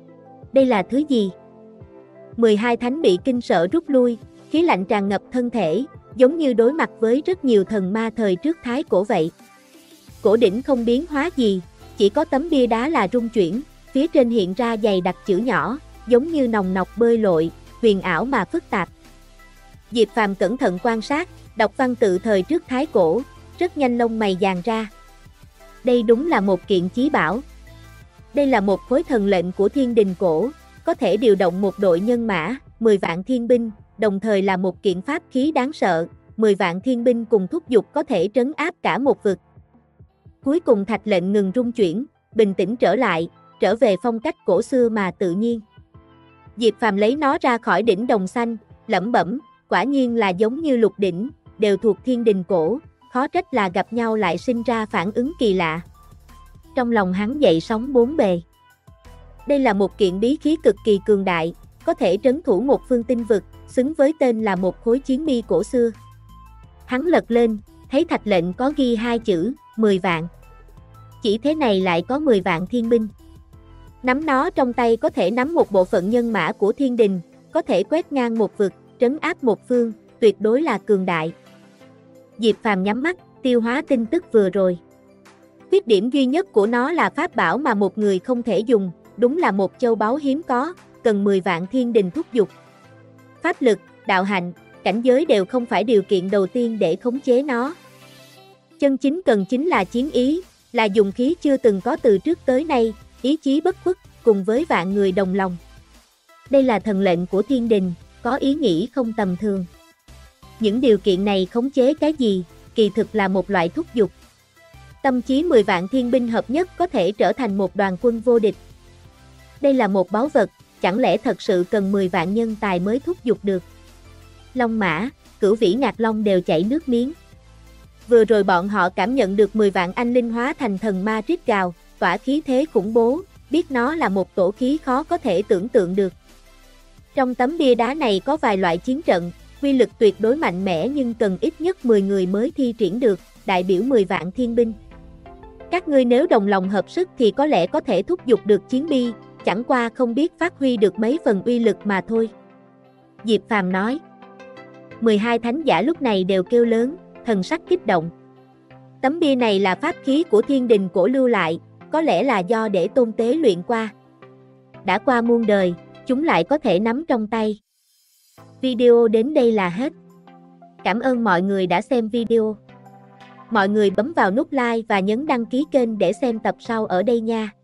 Đây là thứ gì? mười hai thánh bị kinh sợ rút lui, khí lạnh tràn ngập thân thể, giống như đối mặt với rất nhiều thần ma thời trước thái cổ vậy. Cổ đỉnh không biến hóa gì, chỉ có tấm bia đá là rung chuyển, phía trên hiện ra dày đặc chữ nhỏ, giống như nòng nọc bơi lội, huyền ảo mà phức tạp. Diệp Phàm cẩn thận quan sát, đọc văn tự thời trước thái cổ, rất nhanh lông mày dàn ra. Đây đúng là một kiện chí bảo. Đây là một khối thần lệnh của thiên đình cổ, có thể điều động một đội nhân mã, mười vạn thiên binh, đồng thời là một kiện pháp khí đáng sợ, mười vạn thiên binh cùng thúc giục có thể trấn áp cả một vực. Cuối cùng thạch lệnh ngừng rung chuyển, bình tĩnh trở lại, trở về phong cách cổ xưa mà tự nhiên. Diệp Phàm lấy nó ra khỏi đỉnh đồng xanh, lẩm bẩm, quả nhiên là giống như lục đỉnh, đều thuộc thiên đình cổ, khó trách là gặp nhau lại sinh ra phản ứng kỳ lạ. Trong lòng hắn dậy sóng bốn bề. Đây là một kiện bí khí cực kỳ cường đại, có thể trấn thủ một phương tinh vực, xứng với tên là một khối chiến mi cổ xưa. Hắn lật lên, thấy thạch lệnh có ghi hai chữ, mười vạn. Chỉ thế này lại có mười vạn thiên binh. Nắm nó trong tay có thể nắm một bộ phận nhân mã của thiên đình, có thể quét ngang một vực, trấn áp một phương, tuyệt đối là cường đại. Diệp Phàm nhắm mắt, tiêu hóa tin tức vừa rồi. Khuyết điểm duy nhất của nó là pháp bảo mà một người không thể dùng, đúng là một châu báu hiếm có, cần mười vạn thiên đình thúc giục. Pháp lực, đạo hạnh, cảnh giới đều không phải điều kiện đầu tiên để khống chế nó. Chân chính cần chính là chiến ý, là dùng khí chưa từng có từ trước tới nay, ý chí bất khuất, cùng với vạn người đồng lòng. Đây là thần lệnh của thiên đình, có ý nghĩ không tầm thường. Những điều kiện này khống chế cái gì, kỳ thực là một loại thúc giục. Tâm chí mười vạn thiên binh hợp nhất có thể trở thành một đoàn quân vô địch. Đây là một báu vật, chẳng lẽ thật sự cần mười vạn nhân tài mới thúc giục được. Long Mã, Cửu Vĩ Ngạc Long đều chảy nước miếng. Vừa rồi bọn họ cảm nhận được mười vạn anh linh hóa thành thần ma rít gào, tỏa khí thế khủng bố, biết nó là một tổ khí khó có thể tưởng tượng được. Trong tấm bia đá này có vài loại chiến trận, quy lực tuyệt đối mạnh mẽ nhưng cần ít nhất mười người mới thi triển được, đại biểu mười vạn thiên binh. Các ngươi nếu đồng lòng hợp sức thì có lẽ có thể thúc giục được chiến bi, chẳng qua không biết phát huy được mấy phần uy lực mà thôi. Diệp Phàm nói. mười hai thánh giả lúc này đều kêu lớn, thần sắc kích động. Tấm bia này là pháp khí của thiên đình cổ lưu lại, có lẽ là do để tôn tế luyện qua. Đã qua muôn đời, chúng lại có thể nắm trong tay. Video đến đây là hết. Cảm ơn mọi người đã xem video. Mọi người bấm vào nút like và nhấn đăng ký kênh để xem tập sau ở đây nha.